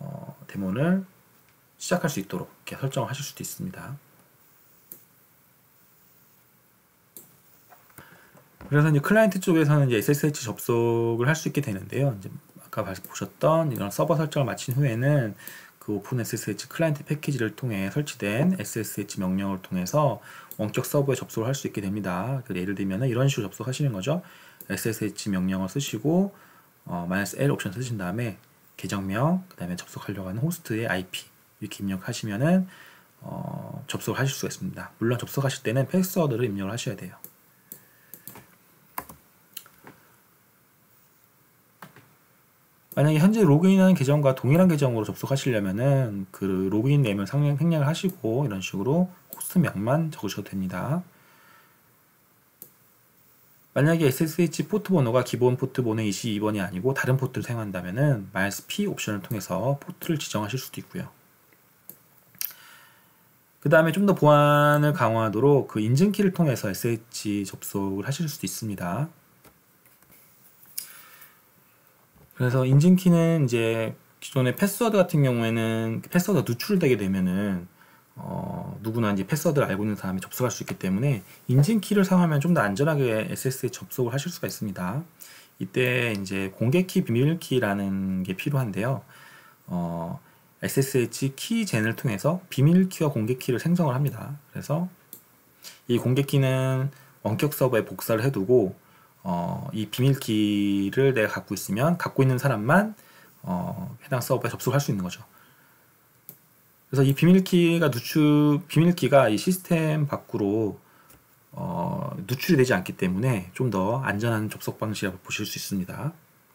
시작할 수 있도록 이렇게 설정을 하실 수도 있습니다. 그래서 이제 클라이언트 쪽에서는 이제 SSH 접속을 할 수 있게 되는데요. 이제 아까 보셨던 이런 서버 설정을 마친 후에는 그 오픈 SSH 클라이언트 패키지를 통해 설치된 SSH 명령을 통해서 원격 서버에 접속을 할 수 있게 됩니다. 예를 들면 이런 식으로 접속하시는 거죠. SSH 명령을 쓰시고 -L 옵션 쓰신 다음에 계정명, 그 다음에 접속하려고 하는 호스트의 IP 이렇게 입력하시면은 접속을 하실 수가 있습니다. 물론 접속하실 때는 패스워드를 입력을 하셔야 돼요. 만약에 현재 로그인하는 계정과 동일한 계정으로 접속하시려면은 그 로그인 네임을 생략을 하시고 이런 식으로 호스트명만 적으셔도 됩니다. 만약에 SSH 포트 번호가 기본 포트 번호 22번이 아니고 다른 포트를 사용한다면은 -p 옵션을 통해서 포트를 지정하실 수도 있고요. 그 다음에 좀 더 보안을 강화하도록 그 인증키를 통해서 SSH 접속을 하실 수도 있습니다. 그래서 인증키는 이제 기존의 패스워드 같은 경우에는 패스워드가 누출되게 되면은 누구나 이제 패스워드를 알고 있는 사람이 접속할 수 있기 때문에 인증키를 사용하면 좀 더 안전하게 SSH 접속을 하실 수가 있습니다. 이때 이제 공개키, 비밀키라는 게 필요한데요. SSH 키젠을 통해서 비밀키와 공개키를 생성을 합니다. 그래서 이 공개키는 원격 서버에 복사를 해두고 이 비밀키를 내가 갖고 있으면 갖고 있는 사람만 해당 서버에 접속할 수 있는 거죠. 그래서 이 비밀키가 이 시스템 밖으로 누출이 되지 않기 때문에 좀 더 안전한 접속 방식이라고 보실 수 있습니다.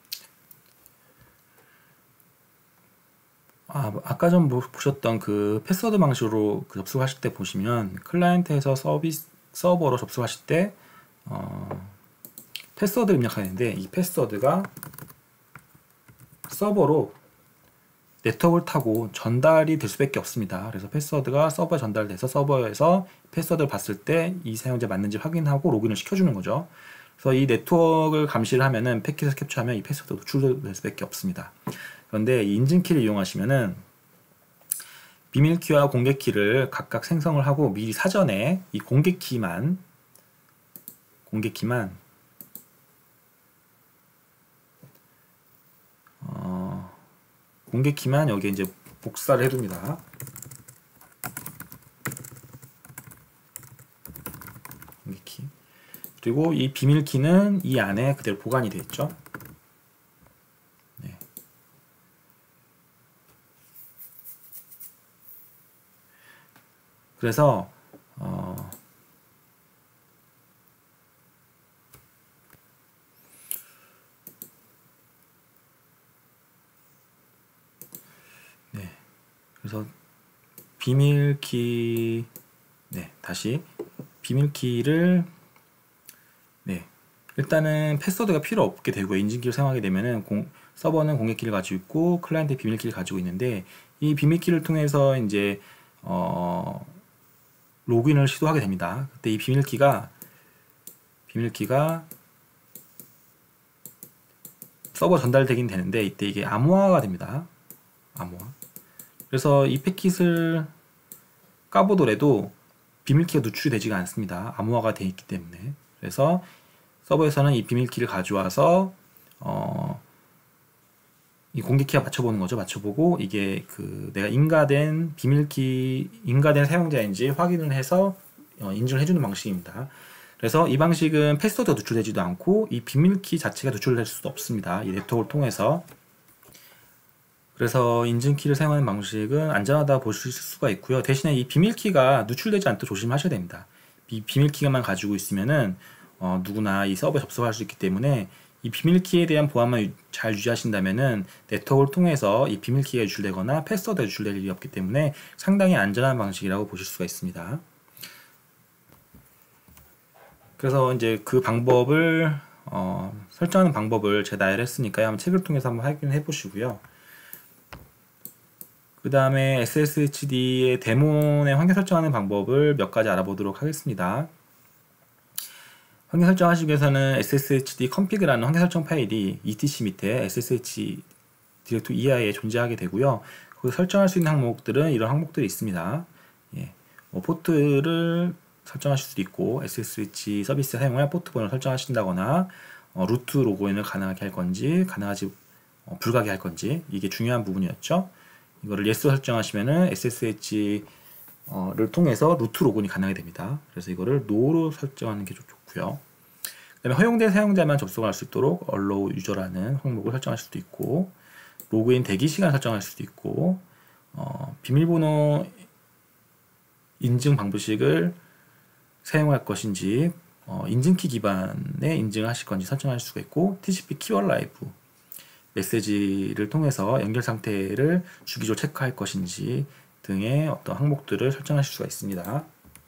아까 전 보셨던 그 패스워드 방식으로 접속하실 때 보시면 클라이언트에서 서버로 접속하실 때 패스워드를 입력하는데 이 패스워드가 서버로 네트워크를 타고 전달이 될 수밖에 없습니다. 그래서 패스워드가 서버에 전달돼서 서버에서 패스워드를 봤을 때 이 사용자 맞는지 확인하고 로그인을 시켜주는 거죠. 그래서 이 네트워크를 감시를 하면은 패킷을 캡처하면 이 패스워드가 노출될 수밖에 없습니다. 그런데 이 인증키를 이용하시면은 비밀키와 공개키를 각각 생성을 하고 미리 사전에 이 공개키만 여기에 이제 복사를 해둡니다. 공개키. 그리고 이 비밀키는 이 안에 그대로 보관이 되어 있죠. 네. 그래서 그래서 비밀키 다시 비밀키를 일단은 패스워드가 필요 없게 되고 인증키를 사용하게 되면은 서버는 공개키를 가지고 있고 클라이언트 비밀키를 가지고 있는데 이 비밀키를 통해서 이제 로그인을 시도하게 됩니다. 그때 이 비밀키가 서버 전달되긴 되는데 이때 이게 암호화가 됩니다. 암호화. 그래서 이 패킷을 까보더라도 비밀키가 누출이 되지가 않습니다. 암호화가 되어 있기 때문에. 그래서 서버에서는 이 비밀키를 가져와서 이 공개키와 맞춰보는 거죠. 맞춰보고 이게 내가 인가된 사용자인지 확인을 해서 인증을 해주는 방식입니다. 그래서 이 방식은 패스워드가 누출되지도 않고 이 비밀키 자체가 누출될 수도 없습니다. 이 네트워크를 통해서. 그래서 인증키를 사용하는 방식은 안전하다 보실 수가 있고요. 대신에 이 비밀키가 누출되지 않도록 조심하셔야 됩니다. 이 비밀키만 가지고 있으면은 누구나 이 서버에 접속할 수 있기 때문에 이 비밀키에 대한 보안만 잘 유지하신다면은 네트워크를 통해서 이 비밀키가 유출되거나 패스워드가 유출될 일이 없기 때문에 상당히 안전한 방식이라고 보실 수가 있습니다. 그래서 이제 그 방법을 설정하는 방법을 제가 나열했으니까요. 한번 책을 통해서 한번 확인해 보시고요. 그 다음에 SSHD의 데몬의 환경 설정하는 방법을 몇 가지 알아보도록 하겠습니다. 환경 설정하시기 위해서는 SSHD config라는 환경 설정 파일이 etc 밑에 SSH 디렉토리 이하에 존재하게 되고요. 거기 설정할 수 있는 항목들은 이런 항목들이 있습니다. 포트를 설정하실 수도 있고 SSH 서비스 사용할 포트 번호를 설정하신다거나 루트 로그인을 가능하게 할 건지 불가하게 할 건지 이게 중요한 부분이었죠. 이거를 yes로 설정하시면은 SSH를 통해서 루트 로그인이 가능하게 됩니다. 그래서 이거를 no로 설정하는 게 좋고요. 그 다음에 허용된 사용자만 접속할 수 있도록 allow user라는 항목을 설정할 수도 있고 로그인 대기 시간 설정할 수도 있고 비밀번호 인증 방식을 사용할 것인지 인증키 기반의 인증을 하실 건지 설정할 수가 있고 TCP 키워 라이브 메시지를 통해서 연결 상태를 주기적으로 체크할 것인지 등의 어떤 항목들을 설정하실 수가 있습니다.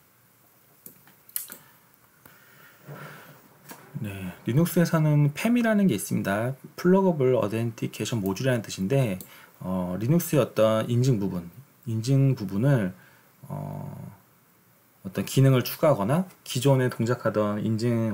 네, 리눅스에서는 PAM이라는 게 있습니다. 플러거블 어덴티케이션 모듈이라는 뜻인데 리눅스의 어떤 인증 부분을 어떤 기능을 추가하거나 기존에 동작하던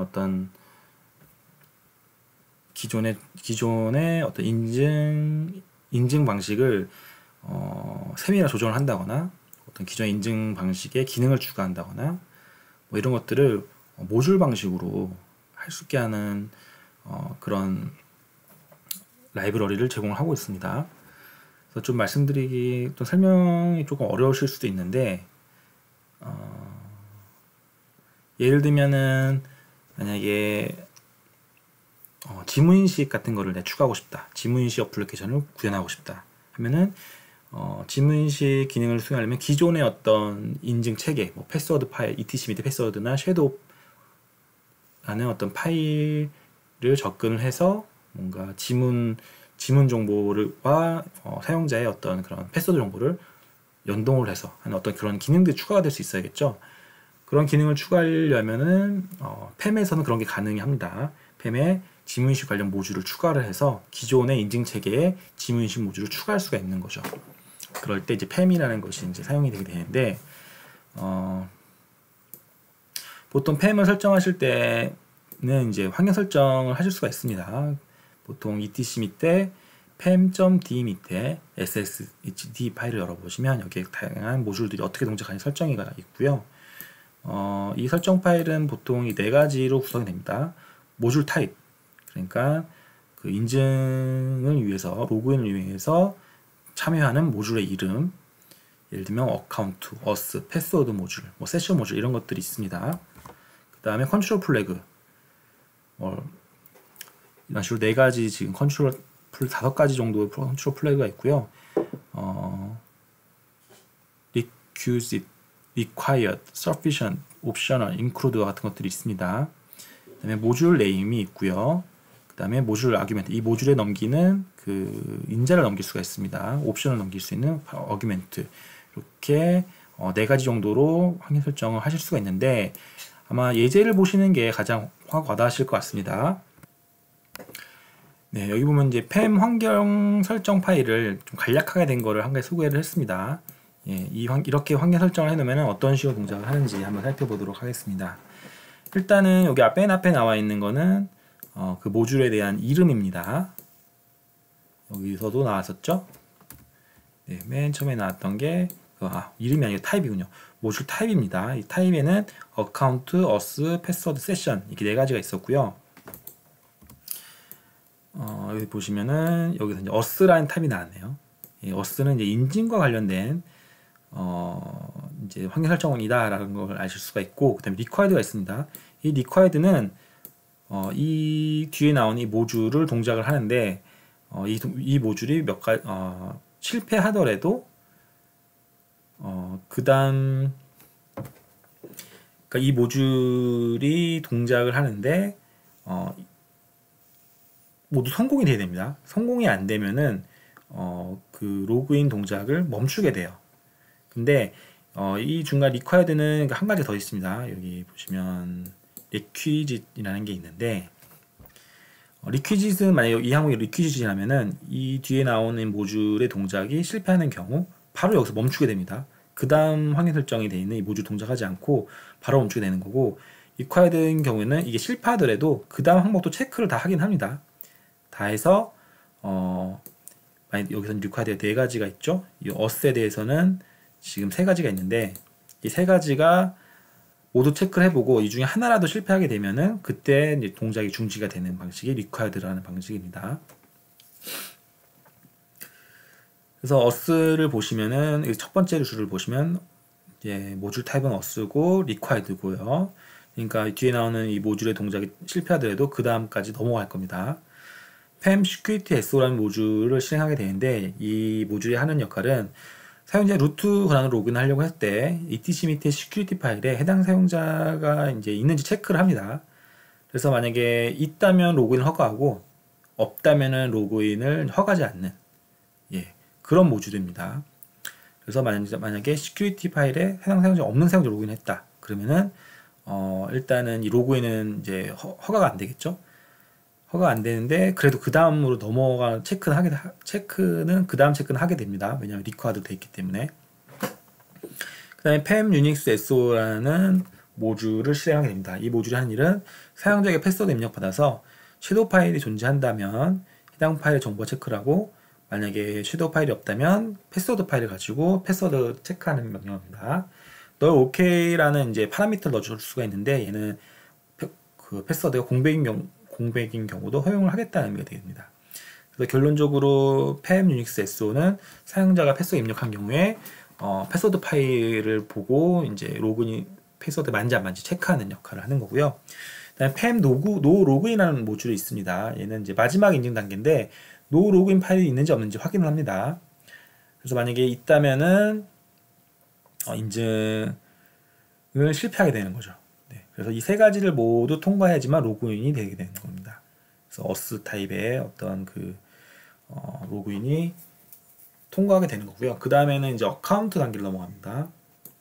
기존의 어떤 인증 방식을 세밀하게 조정을 한다거나 어떤 기존의 인증 방식에 기능을 추가한다거나 뭐 이런 것들을 모듈 방식으로 할 수 있게 하는 그런 라이브러리를 제공을 하고 있습니다. 그래서 좀 또 설명이 조금 어려우실 수도 있는데 예를 들면은 만약에 지문인식 같은 거를 내가 추가하고 싶다. 지문인식 어플리케이션을 구현하고 싶다. 하면은 지문인식 기능을 수행하려면 기존의 어떤 인증 체계, 뭐 패스워드 파일, etc 밑에 패스워드나 섀도우라는 어떤 파일을 접근을 해서 뭔가 지문 정보와 사용자의 어떤 그런 패스워드 정보를 연동을 해서 하는 어떤 그런 기능들이 추가가 될 수 있어야겠죠. 그런 기능을 추가하려면은 팸에서는 그런 게 가능합니다. 팸에 지문인식 관련 모듈을 추가를 해서 기존의 인증 체계에 지문인식 모듈을 추가할 수가 있는 거죠. 그럴 때 이제 팸이라는 것이 이제 사용이 되게 되는데 보통 팸을 설정하실 때는 이제 환경 설정을 하실 수가 있습니다. 보통 etc 밑에 pam.d 밑에 ssd 파일을 열어보시면 여기에 다양한 모듈들이 어떻게 동작하는지 설정이 있고요. 이 설정 파일은 보통 이 네 가지로 구성이 됩니다. 모듈 타입, 그러니까 그 인증을 위해서 로그인을 위해서 참여하는 모듈의 이름, 예를 들면 어카운트, 어스, 패스워드 모듈, 뭐 세션 모듈 이런 것들이 있습니다. 그 다음에 컨트롤 플래그, 이런 식으로 네 가지 지금 다섯 가지 정도의 컨트롤 플래그가 있고요. requisite, required, sufficient, optional, include와 같은 것들이 있습니다. 그 다음에 모듈 네임이 있고요. 그 다음에 모듈 아규멘트, 이 모듈에 넘기는 그 인자를 넘길 수가 있습니다. 옵션을 넘길 수 있는 아규멘트, 이렇게 네 가지 정도로 확인 설정을 하실 수가 있는데 아마 예제를 보시는 게 가장 와닿으실 것 같습니다. 네, 여기 보면 이제 팸 환경 설정 파일을 좀 간략하게 된 거를 한 가지 소개를 했습니다. 예, 이렇게 환경 설정을 해놓으면 어떤 식으로 동작을 하는지 한번 살펴보도록 하겠습니다. 일단은 여기 맨 앞에 나와 있는 거는 그 모듈에 대한 이름입니다. 여기서도 나왔었죠? 네, 맨 처음에 나왔던 게 이름이 아니고 타입이군요. 모듈 타입입니다. 이 타입에는 어카운트, 어스, 패스워드, 세션 이렇게 네 가지가 있었고요. 여기 보시면은 여기서 이제 어스라는 탑이 나왔네요. 이 어스는 이제 인증과 관련된 이제 환경 설정이다라는 걸 아실 수가 있고, 그다음에 required가 있습니다. 이 required는 이 뒤에 나온 이 모듈을 동작을 하는데 이 모듈이 몇 가지 실패하더라도 그다음 그러니까 이 모듈이 동작을 하는데 모두 성공이 돼야 됩니다. 성공이 안 되면은 그 로그인 동작을 멈추게 돼요. 근데 이 중간 required는 한 가지 더 있습니다. 여기 보시면 requisite이라는 게 있는데 requisite는 만약에 이 항목이 requisite라면은 이 뒤에 나오는 모듈의 동작이 실패하는 경우 바로 여기서 멈추게 됩니다. 그 다음 확인 설정이 되어 있는 이 모듈 동작하지 않고 바로 멈추게 되는 거고, required인 경우에는 이게 실패하더라도 그 다음 항목도 체크를 다 하긴 합니다. 다 해서 여기서는 required가 네 가지가 있죠. 이 us에 대해서는 지금 세 가지가 있는데 이 세 가지가 모두 체크를 해보고 이 중에 하나라도 실패하게 되면은 그때 이제 동작이 중지가 되는 방식이 required라는 방식입니다. 그래서 us를 보시면은 첫 번째 줄을 보시면 이제 모듈 타입은 us고 required고요. 그러니까 뒤에 나오는 이 모듈의 동작이 실패하더라도 그 다음까지 넘어갈 겁니다. PAM Security SO라는 모듈을 실행하게 되는데 이 모듈이 하는 역할은 사용자 루트 권한을 로그인하려고 할 때 etc 밑에 시큐리티 파일에 해당 사용자가 이제 있는지 체크를 합니다. 그래서 만약에 있다면 로그인을 허가하고 없다면은 로그인을 허가하지 않는 그런 모듈입니다. 그래서 만약에 시큐리티 파일에 해당 사용자 없는 사용자 로그인했다. 그러면은 일단은 이 로그인은 이제 허가가 안 되겠죠. 허가 안 되는데 그래도 그 다음으로 넘어가 체크는 그 다음 체크는 하게 됩니다. 왜냐하면 리퀘어드 돼 있기 때문에. 그다음에 PEM 유닉스 SO라는 모듈을 실행하게 됩니다. 이 모듈이 하는 일은 사용자에게 패스워드 입력받아서 섀도우 파일이 존재한다면 해당 파일의 정보 체크를 하고, 만약에 섀도우 파일이 없다면 패스워드 파일을 가지고 패스워드 체크하는 명령입니다. 널 OK라는 이제 파라미터를 넣어줄 수가 있는데, 얘는 그 패스워드가 공백인 경우도 허용을 하겠다는 의미가 됩니다. 그래서 결론적으로 PEM 유닉스 SO는 사용자가 패스워드 입력한 경우에 패스워드 파일을 보고 이제 로그인 패스워드 만지 안 만지 체크하는 역할을 하는 거고요. 그다음에 PEM 노 로그인이라는 모듈이 있습니다. 얘는 이제 마지막 인증 단계인데 노 로그인 파일이 있는지 없는지 확인을 합니다. 그래서 만약에 있다면은 인증을 실패하게 되는 거죠. 네, 그래서 이 세 가지를 모두 통과해야지만 로그인이 되게 되는 겁니다. 그래서 어스 타입의 어떤 그 로그인이 통과하게 되는 거고요. 그 다음에는 이제 어카운트 단계를 넘어갑니다.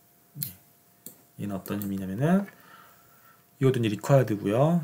얘는 어떤 의미냐면은 이것도 이제 리퀘어드고요.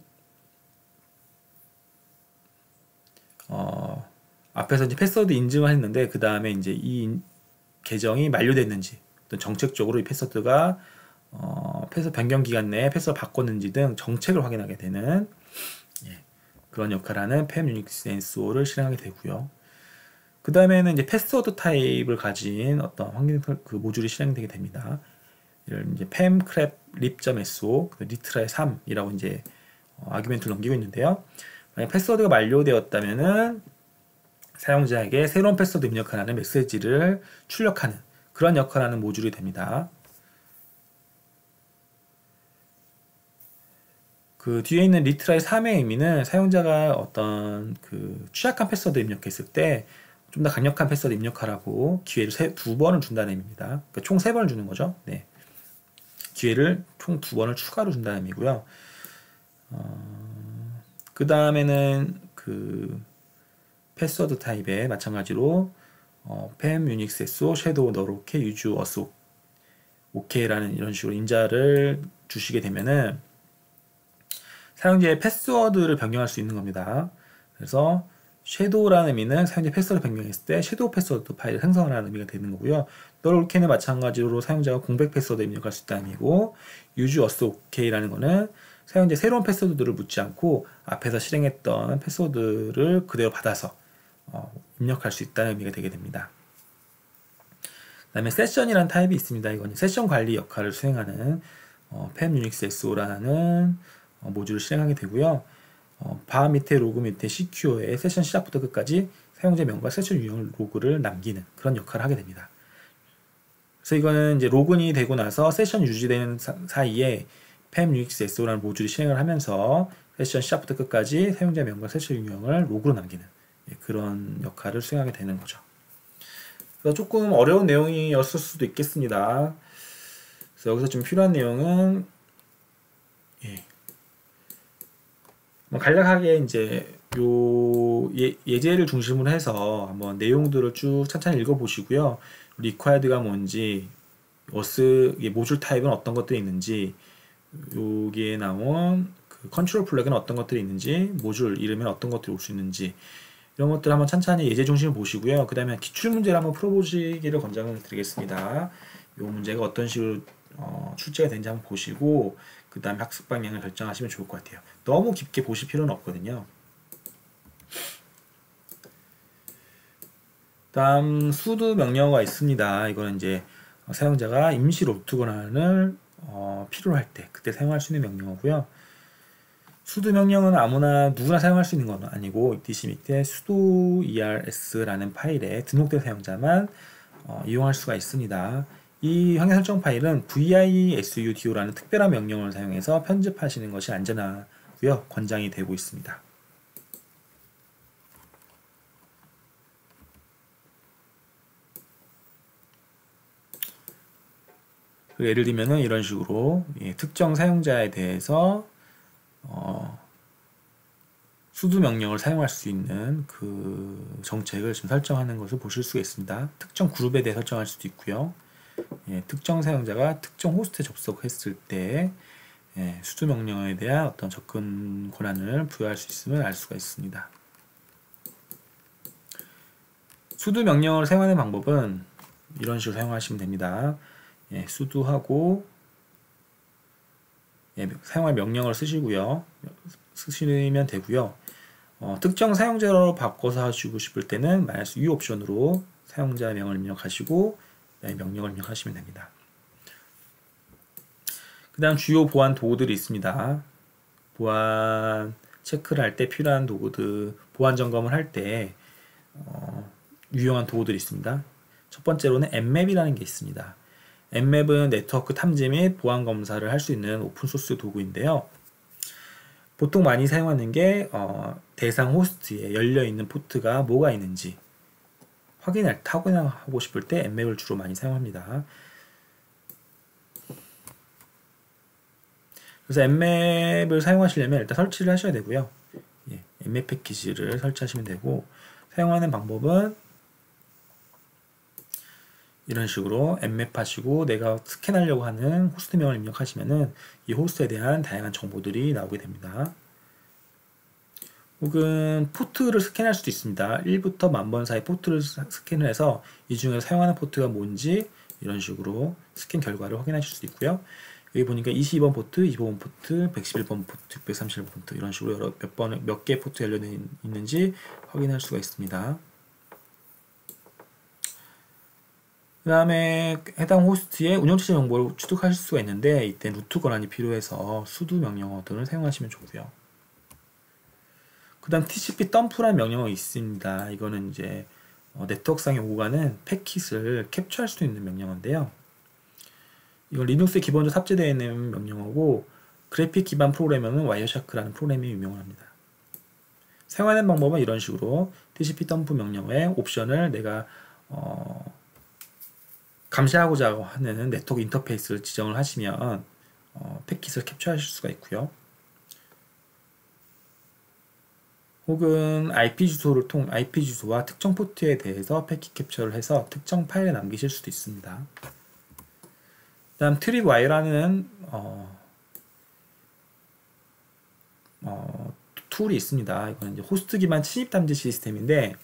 앞에서 이제 패스워드 인증을 했는데 그 다음에 이제 이 계정이 만료됐는지, 어떤 정책적으로 이 패스워드가 패스워드 변경 기간 내에 패스워드 바꿨는지 등 정책을 확인하게 되는 그런 역할을 하는 PEM 유닉스 SO를 실행하게 되고요. 그 다음에는 이제 패스워드 타입을 가진 어떤 확인 그 모듈이 실행되게 됩니다. 이를 이제 PEM crep lib.so 리트라이 3이라고 이제 아규멘트를 넘기고 있는데요. 만약 패스워드가 만료되었다면은 사용자에게 새로운 패스워드 입력하라는 메시지를 출력하는 그런 역할을 하는 모듈이 됩니다. 그 뒤에 있는 리트라이 3의 의미는 사용자가 어떤 그 취약한 패스워드 입력했을 때 좀 더 강력한 패스워드 입력하라고 기회를 두 번을 준다는 의미입니다. 그러니까 총 3번을 주는 거죠. 네. 기회를 총 2번을 추가로 준다는 의미고요. 그 다음에는 그 패스워드 타입에 마찬가지로 PEM 유닉스 SO 섀도우 널 OK 유즈 어스 OK라는 이런 식으로 인자를 주시게 되면은 사용자의 패스워드를 변경할 수 있는 겁니다. 그래서 섀도우라는 의미는 사용자 패스워드 변경했을 때 섀도우 패스워드 파일을 생성하라는 의미가 되는 거고요. 널 OK는 마찬가지로 사용자가 공백 패스워드 입력할 수 있다는 의미고, 유즈 어스 OK라는 거는 사용자의 새로운 패스워드들을 묻지 않고 앞에서 실행했던 패스워드를 그대로 받아서 입력할 수 있다는 의미가 되게 됩니다. 그 다음에 세션이라는 타입이 있습니다. 이건 세션 관리 역할을 수행하는 PEM 유닉스 SO라는 모듈을 실행하게 되고요. 바 밑에 로그 밑에 CQ에 세션 시작부터 끝까지 사용자 명과 세션 유형 로그를 남기는 그런 역할을 하게 됩니다. 그래서 이거는 이제 로그인이 되고 나서 세션 유지되는 사이에 PEM UX SO라는 모듈이 실행을 하면서 세션 시작부터 끝까지 사용자 명과 세션 유형을 로그로 남기는 그런 역할을 수행하게 되는 거죠. 그래서 조금 어려운 내용이었을 수도 있겠습니다. 그래서 여기서 좀 필요한 내용은 간략하게 이제 요 예제를 중심으로 해서 한번 내용들을 쭉 천천히 읽어보시고요. 리퀘어드가 뭔지, 모듈 타입은 어떤 것들이 있는지, 여기에 나온 그 컨트롤 플래그는 어떤 것들이 있는지, 모듈 이름에는 어떤 것들이 올 수 있는지, 이런 것들 한번 천천히 예제 중심으로 보시고요. 그 다음에 기출 문제를 한번 풀어보시기를 권장을 드리겠습니다. 이 문제가 어떤 식으로 출제가 되는지 한번 보시고 그 다음에 학습 방향을 결정하시면 좋을 것 같아요. 너무 깊게 보실 필요는 없거든요. 다음 수도 명령어가 있습니다. 이거는 이제 사용자가 임시 루트 권한을 필요로 할 때 그때 사용할 수 있는 명령어고요. 수도 명령은 아무나 누구나 사용할 수 있는 건 아니고 DC 밑에 sudo ers라는 파일에 등록된 사용자만 이용할 수가 있습니다. 이 환경 설정 파일은 visudo라는 특별한 명령어를 사용해서 편집하시는 것이 안전하고요. 권장이 되고 있습니다. 예를 들면은 이런 식으로 특정 사용자에 대해서 수두 명령을 사용할 수 있는 그 정책을 지금 설정하는 것을 보실 수가 있습니다. 특정 그룹에 대해 설정할 수도 있고요. 예, 특정 사용자가 특정 호스트에 접속했을 때 수두 명령에 대한 어떤 접근 권한을 부여할 수 있음을 알 수가 있습니다. 수두 명령을 사용하는 방법은 이런 식으로 사용하시면 됩니다. 수두하고 사용할 명령을 쓰시면 되고요. 특정 사용자로 바꿔서 하시고 싶을 때는 -u 옵션으로 사용자 명을 입력하시고 명령을 입력하시면 됩니다. 그 다음 주요 보안 도구들이 있습니다. 보안 체크를 할 때 필요한 도구들, 보안 점검을 할 때 유용한 도구들이 있습니다. 첫 번째로는 nmap이라는 게 있습니다. nmap은 네트워크 탐지 및 보안 검사를 할 수 있는 오픈소스 도구인데요. 보통 많이 사용하는 게 대상 호스트에 열려있는 포트가 뭐가 있는지 확인하고 싶을 때 nmap을 주로 많이 사용합니다. 그래서 nmap을 사용하시려면 일단 설치를 하셔야 되고요. nmap 패키지를 설치하시면 되고, 사용하는 방법은 이런 식으로 nmap 하시고 내가 스캔하려고 하는 호스트명을 입력하시면은 이 호스트에 대한 다양한 정보들이 나오게 됩니다. 혹은 포트를 스캔할 수도 있습니다. 1부터 10,000번 사이 포트를 스캔을 해서 이 중에서 사용하는 포트가 뭔지 이런 식으로 스캔 결과를 확인하실 수도 있고요. 여기 보니까 22번 포트, 25번 포트, 111번 포트, 631번 포트 이런 식으로 몇 개 포트 열려 있는지 확인할 수가 있습니다. 그 다음에 해당 호스트의 운영체제 정보를 취득하실 수가 있는데, 이때 루트 권한이 필요해서 수두 명령어들을 사용하시면 좋고요. 그 다음 TCP 덤프라는 명령어가 있습니다. 이거는 이제 네트워크상에 오고 가는 패킷을 캡처할 수 있는 명령어인데요. 이건 리눅스에 기본적으로 탑재되어 있는 명령어고, 그래픽 기반 프로그래머는 와이어샤크라는 프로그램이 유명합니다. 사용하는 방법은 이런 식으로 TCP 덤프 명령어의 옵션을 내가 감시하고자 하는 네트워크 인터페이스를 지정을 하시면 패킷을 캡처하실 수가 있고요. 혹은 IP 주소와 특정 포트에 대해서 패킷 캡처를 해서 특정 파일에 남기실 수도 있습니다. 다음 트립와이어라는 툴이 있습니다. 이거는 이제 호스트 기반 침입 탐지 시스템인데,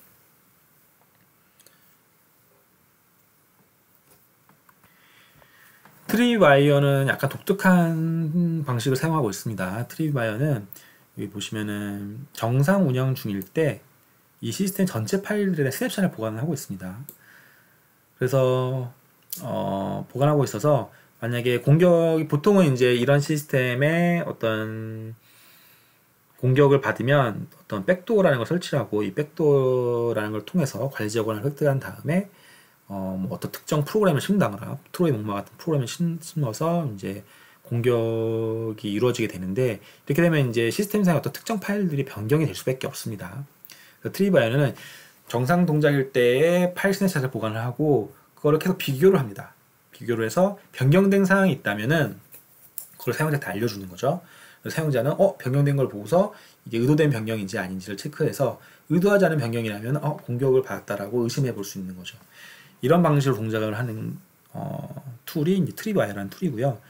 트립와이어는 약간 독특한 방식을 사용하고 있습니다. 트립와이어는 여기 보시면은 정상 운영 중일 때 이 시스템 전체 파일들의 스냅샷을 보관하고 있습니다. 그래서 보관하고 있어서 만약에 보통은 이제 이런 시스템에 어떤 공격을 받으면 어떤 백도어라는 걸 설치하고, 이 백도어라는 걸 통해서 관리 지역을 획득한 다음에 어떤 특정 프로그램을 심다거나 트로이 목마 같은 프로그램을 심어서 이제 공격이 이루어지게 되는데, 이렇게 되면 이제 시스템상의 어떤 특정 파일들이 변경이 될 수밖에 없습니다. 트립와이어는 정상 동작일 때의 파일 스냅샷을 보관을 하고 그거를 계속 비교를 합니다. 비교를 해서 변경된 사항이 있다면은 그걸 사용자한테 알려주는 거죠. 사용자는 변경된 걸 보고서 이게 의도된 변경인지 아닌지를 체크해서 의도하지 않은 변경이라면 공격을 받았다라고 의심해 볼 수 있는 거죠. 이런 방식으로 동작을 하는 툴이 이제 트립와이어라는 툴이고요.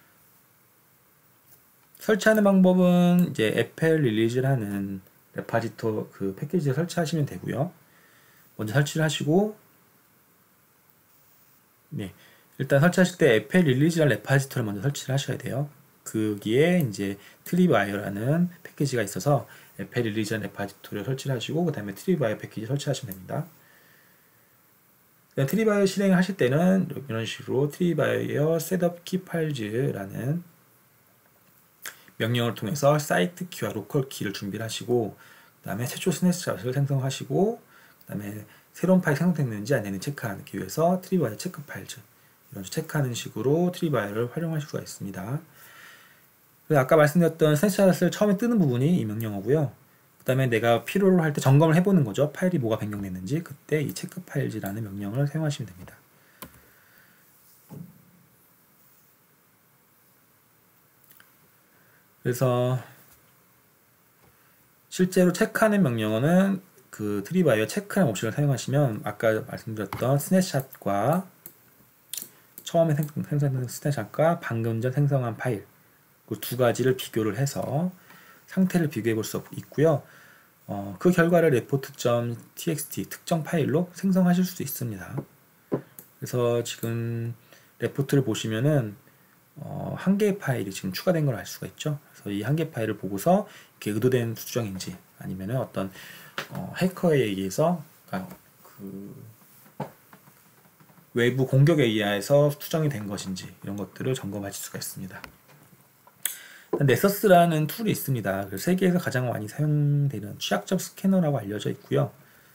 설치하는 방법은 이제 에펠 릴리즈라는 레파지토 그 패키지를 설치하시면 되고요. 먼저 설치를 하시고, 일단 설치하실 때 에펠 릴리즈라는 레파지토를 먼저 설치를 하셔야 돼요. 거기에 이제 트립와이어라는 패키지가 있어서 에펠 릴리즈라는 레파지토를 설치를 하시고, 그 다음에 트립와이어 패키지 설치하시면 됩니다. 트립와이어 실행을 하실 때는 이런 식으로 트립와이어 셋업 키 파일즈라는 명령을 통해서 사이트 키와 로컬 키를 준비를 하시고, 그 다음에 최초 스냅샷을 생성하시고, 그 다음에 새로운 파일이 생성됐는지 아닌지 체크하기 위해서 트립와이어 체크 파일즈 이런 식으로 체크하는 식으로 트립와이어를 활용할 수가 있습니다. 아까 말씀드렸던 스냅샷을 처음에 뜨는 부분이 이 명령어고요. 그 다음에 내가 필요로 할 때 점검을 해보는 거죠. 파일이 뭐가 변경됐는지. 그때 이 체크 파일즈라는 명령을 사용하시면 됩니다. 그래서 실제로 체크하는 명령어는 그 트리바이어 체크라는 옵션을 사용하시면 아까 말씀드렸던 스냅샷과 처음에 생성된 스냅샷과 방금 전 생성한 파일 그 두 가지를 비교를 해서 상태를 비교해 볼 수 있고요. 그 결과를 report.txt 특정 파일로 생성하실 수 있습니다. 그래서 지금 레포트를 보시면은 한 개의 파일이 지금 추가된 걸 알 수가 있죠. 그래서 이 한 개 파일을 보고서 이게 의도된 수정인지 아니면은 어떤 해커에 의해서 그 외부 공격에 의해서 수정이 된 것인지 이런 것들을 점검하실 수가 있습니다. 넷서스라는 툴이 있습니다. 세계에서 가장 많이 사용되는 취약점 스캐너라고 알려져 있고요.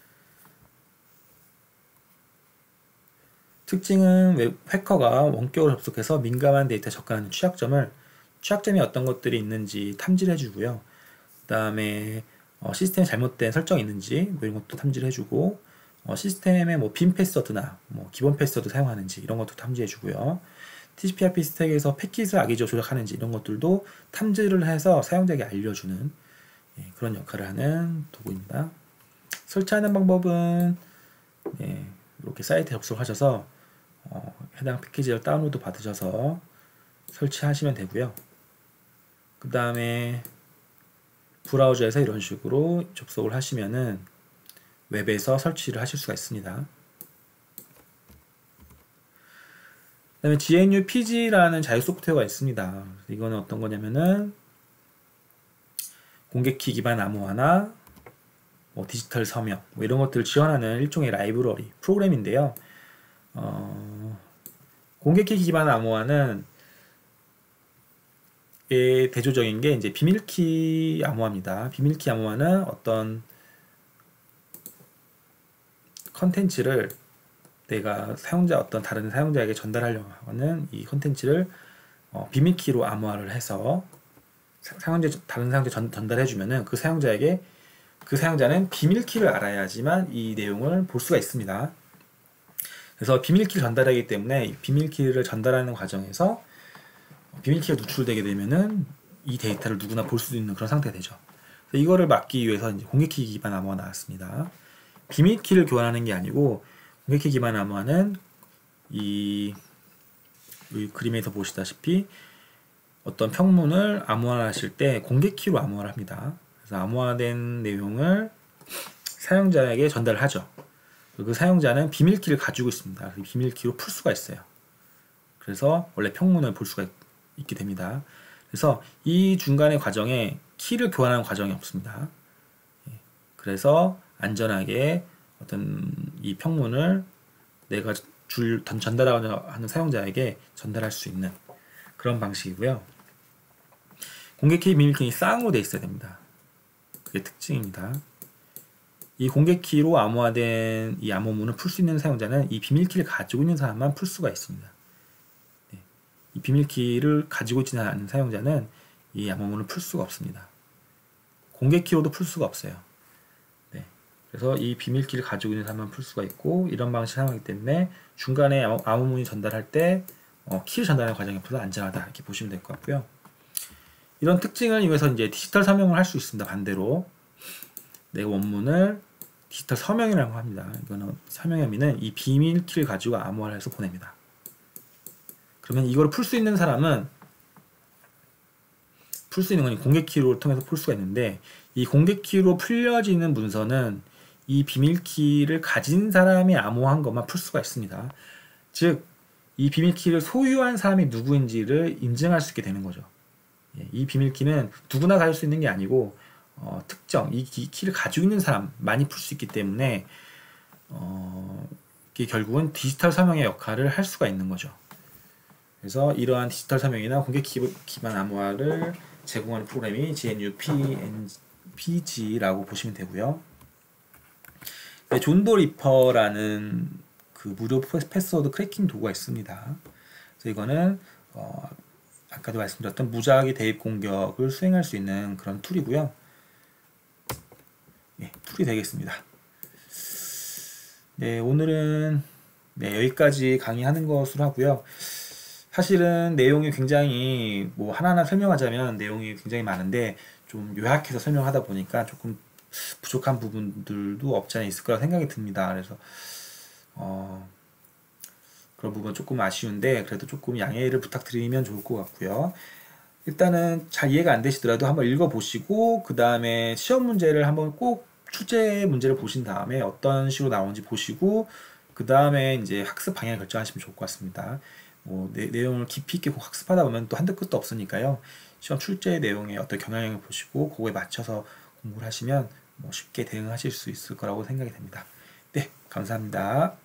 특징은 해커가 원격으로 접속해서 민감한 데이터에 접근하는 취약점이 어떤 것들이 있는지 탐지를 해주고요. 그 다음에 시스템에 잘못된 설정이 있는지 뭐 이런 것도 탐지를 해주고 시스템에 뭐 빈 패스워드나 뭐 기본 패스워드 사용하는지 이런 것도 탐지해주고요. TCP/IP 스택에서 패킷을 악의적으로 조작하는지 이런 것들도 탐지를 해서 사용자에게 알려주는 그런 역할을 하는 도구입니다. 설치하는 방법은 이렇게 사이트에 접속하셔서 해당 패키지를 다운로드 받으셔서 설치하시면 되고요. 그 다음에 브라우저에서 이런 식으로 접속을 하시면은 웹에서 설치를 하실 수가 있습니다. 그 다음에 GNU PG라는 자유 소프트웨어가 있습니다. 이거는 어떤 거냐면은 공개키 기반 암호화나 뭐 디지털 서명 뭐 이런 것들을 지원하는 일종의 라이브러리 프로그램인데요. 공개키 기반 암호화는 대조적인 게 이제 비밀키 암호화입니다. 비밀키 암호화는 어떤 컨텐츠를 내가 다른 사용자에게 전달하려고 하는 이 컨텐츠를 비밀키로 암호화를 해서 다른 사용자에 전달해주면은 그 사용자는 비밀키를 알아야지만 이 내용을 볼 수가 있습니다. 그래서 비밀키를 전달하기 때문에 이 비밀키를 전달하는 과정에서 비밀키가 누출되게 되면은 이 데이터를 누구나 볼 수 있는 그런 상태가 되죠. 그래서 이거를 막기 위해서 이제 공개키 기반 암호화가 나왔습니다. 비밀키를 교환하는 게 아니고 공개키 기반 암호화는 이 그림에서 보시다시피 어떤 평문을 암호화하실 때 공개키로 암호화를 합니다. 그래서 암호화된 내용을 사용자에게 전달하죠. 그 사용자는 비밀키를 가지고 있습니다. 비밀키로 풀 수가 있어요. 그래서 원래 평문을 볼 수가 있게 됩니다. 그래서 이 중간의 과정에 키를 교환하는 과정이 없습니다. 그래서 안전하게 어떤 이 평문을 내가 전달하고자 하는 사용자에게 전달할 수 있는 그런 방식이고요. 공개키 비밀키는 쌍으로 되어 있어야 됩니다. 그게 특징입니다. 이 공개키로 암호화된 이 암호문을 풀 수 있는 사용자는 이 비밀키를 가지고 있는 사람만 풀 수가 있습니다. 이 비밀키를 가지고 있지 않은 사용자는 이 암호문을 풀 수가 없습니다. 공개키로도 풀 수가 없어요. 그래서 이 비밀키를 가지고 있는 사람만 풀 수가 있고 이런 방식을 사용하기 때문에 중간에 암호문이 전달할 때 키를 전달하는 과정이 없어서 안전하다 이렇게 보시면 될 것 같고요. 이런 특징을 이용해서 이제 디지털 서명을 할 수 있습니다. 반대로 내 원문을 디지털 서명이라고 합니다. 이거는 서명의 의미는 이 비밀키를 가지고 암호화를 해서 보냅니다. 그러면 이걸 풀 수 있는 사람은 풀 수 있는 건 공개키로 통해서 풀 수가 있는데 이 공개키로 풀려지는 문서는 이 비밀키를 가진 사람이 암호화한 것만 풀 수가 있습니다. 즉, 이 비밀키를 소유한 사람이 누구인지를 인증할 수 있게 되는 거죠. 이 비밀키는 누구나 가질 수 있는 게 아니고 특정 이 키를 가지고 있는 사람만이 풀 수 있기 때문에 이게 결국은 디지털 서명의 역할을 할 수가 있는 거죠. 그래서 이러한 디지털 서명이나 공개키 기반 암호화를 제공하는 프로그램이 GNU PG라고 보시면 되고요. 존도 리퍼라는 그 무료 패스워드 크래킹 도구가 있습니다. 그래서 이거는 아까도 말씀드렸던 무작위 대입 공격을 수행할 수 있는 그런 툴이고요. 툴이 되겠습니다. 오늘은 여기까지 강의하는 것으로 하고요. 사실은 내용이 굉장히 하나하나 설명하자면 내용이 굉장히 많은데 좀 요약해서 설명하다 보니까 조금 부족한 부분들도 없지 않아 있을 거라 생각이 듭니다. 그래서 그런 부분 조금 아쉬운데 그래도 조금 양해를 부탁드리면 좋을 것 같고요. 일단은 잘 이해가 안 되시더라도 한번 읽어보시고 그 다음에 시험 문제를 한번 꼭 출제 문제를 보신 다음에 어떤 식으로 나오는지 보시고 그 다음에 이제 학습 방향을 결정하시면 좋을 것 같습니다. 뭐 내용을 깊이 있게 꼭 학습하다 보면 또 한도 끝도 없으니까요. 시험 출제 내용의 어떤 경향을 보시고 그거에 맞춰서 공부를 하시면 뭐 쉽게 대응하실 수 있을 거라고 생각이 됩니다. 네, 감사합니다.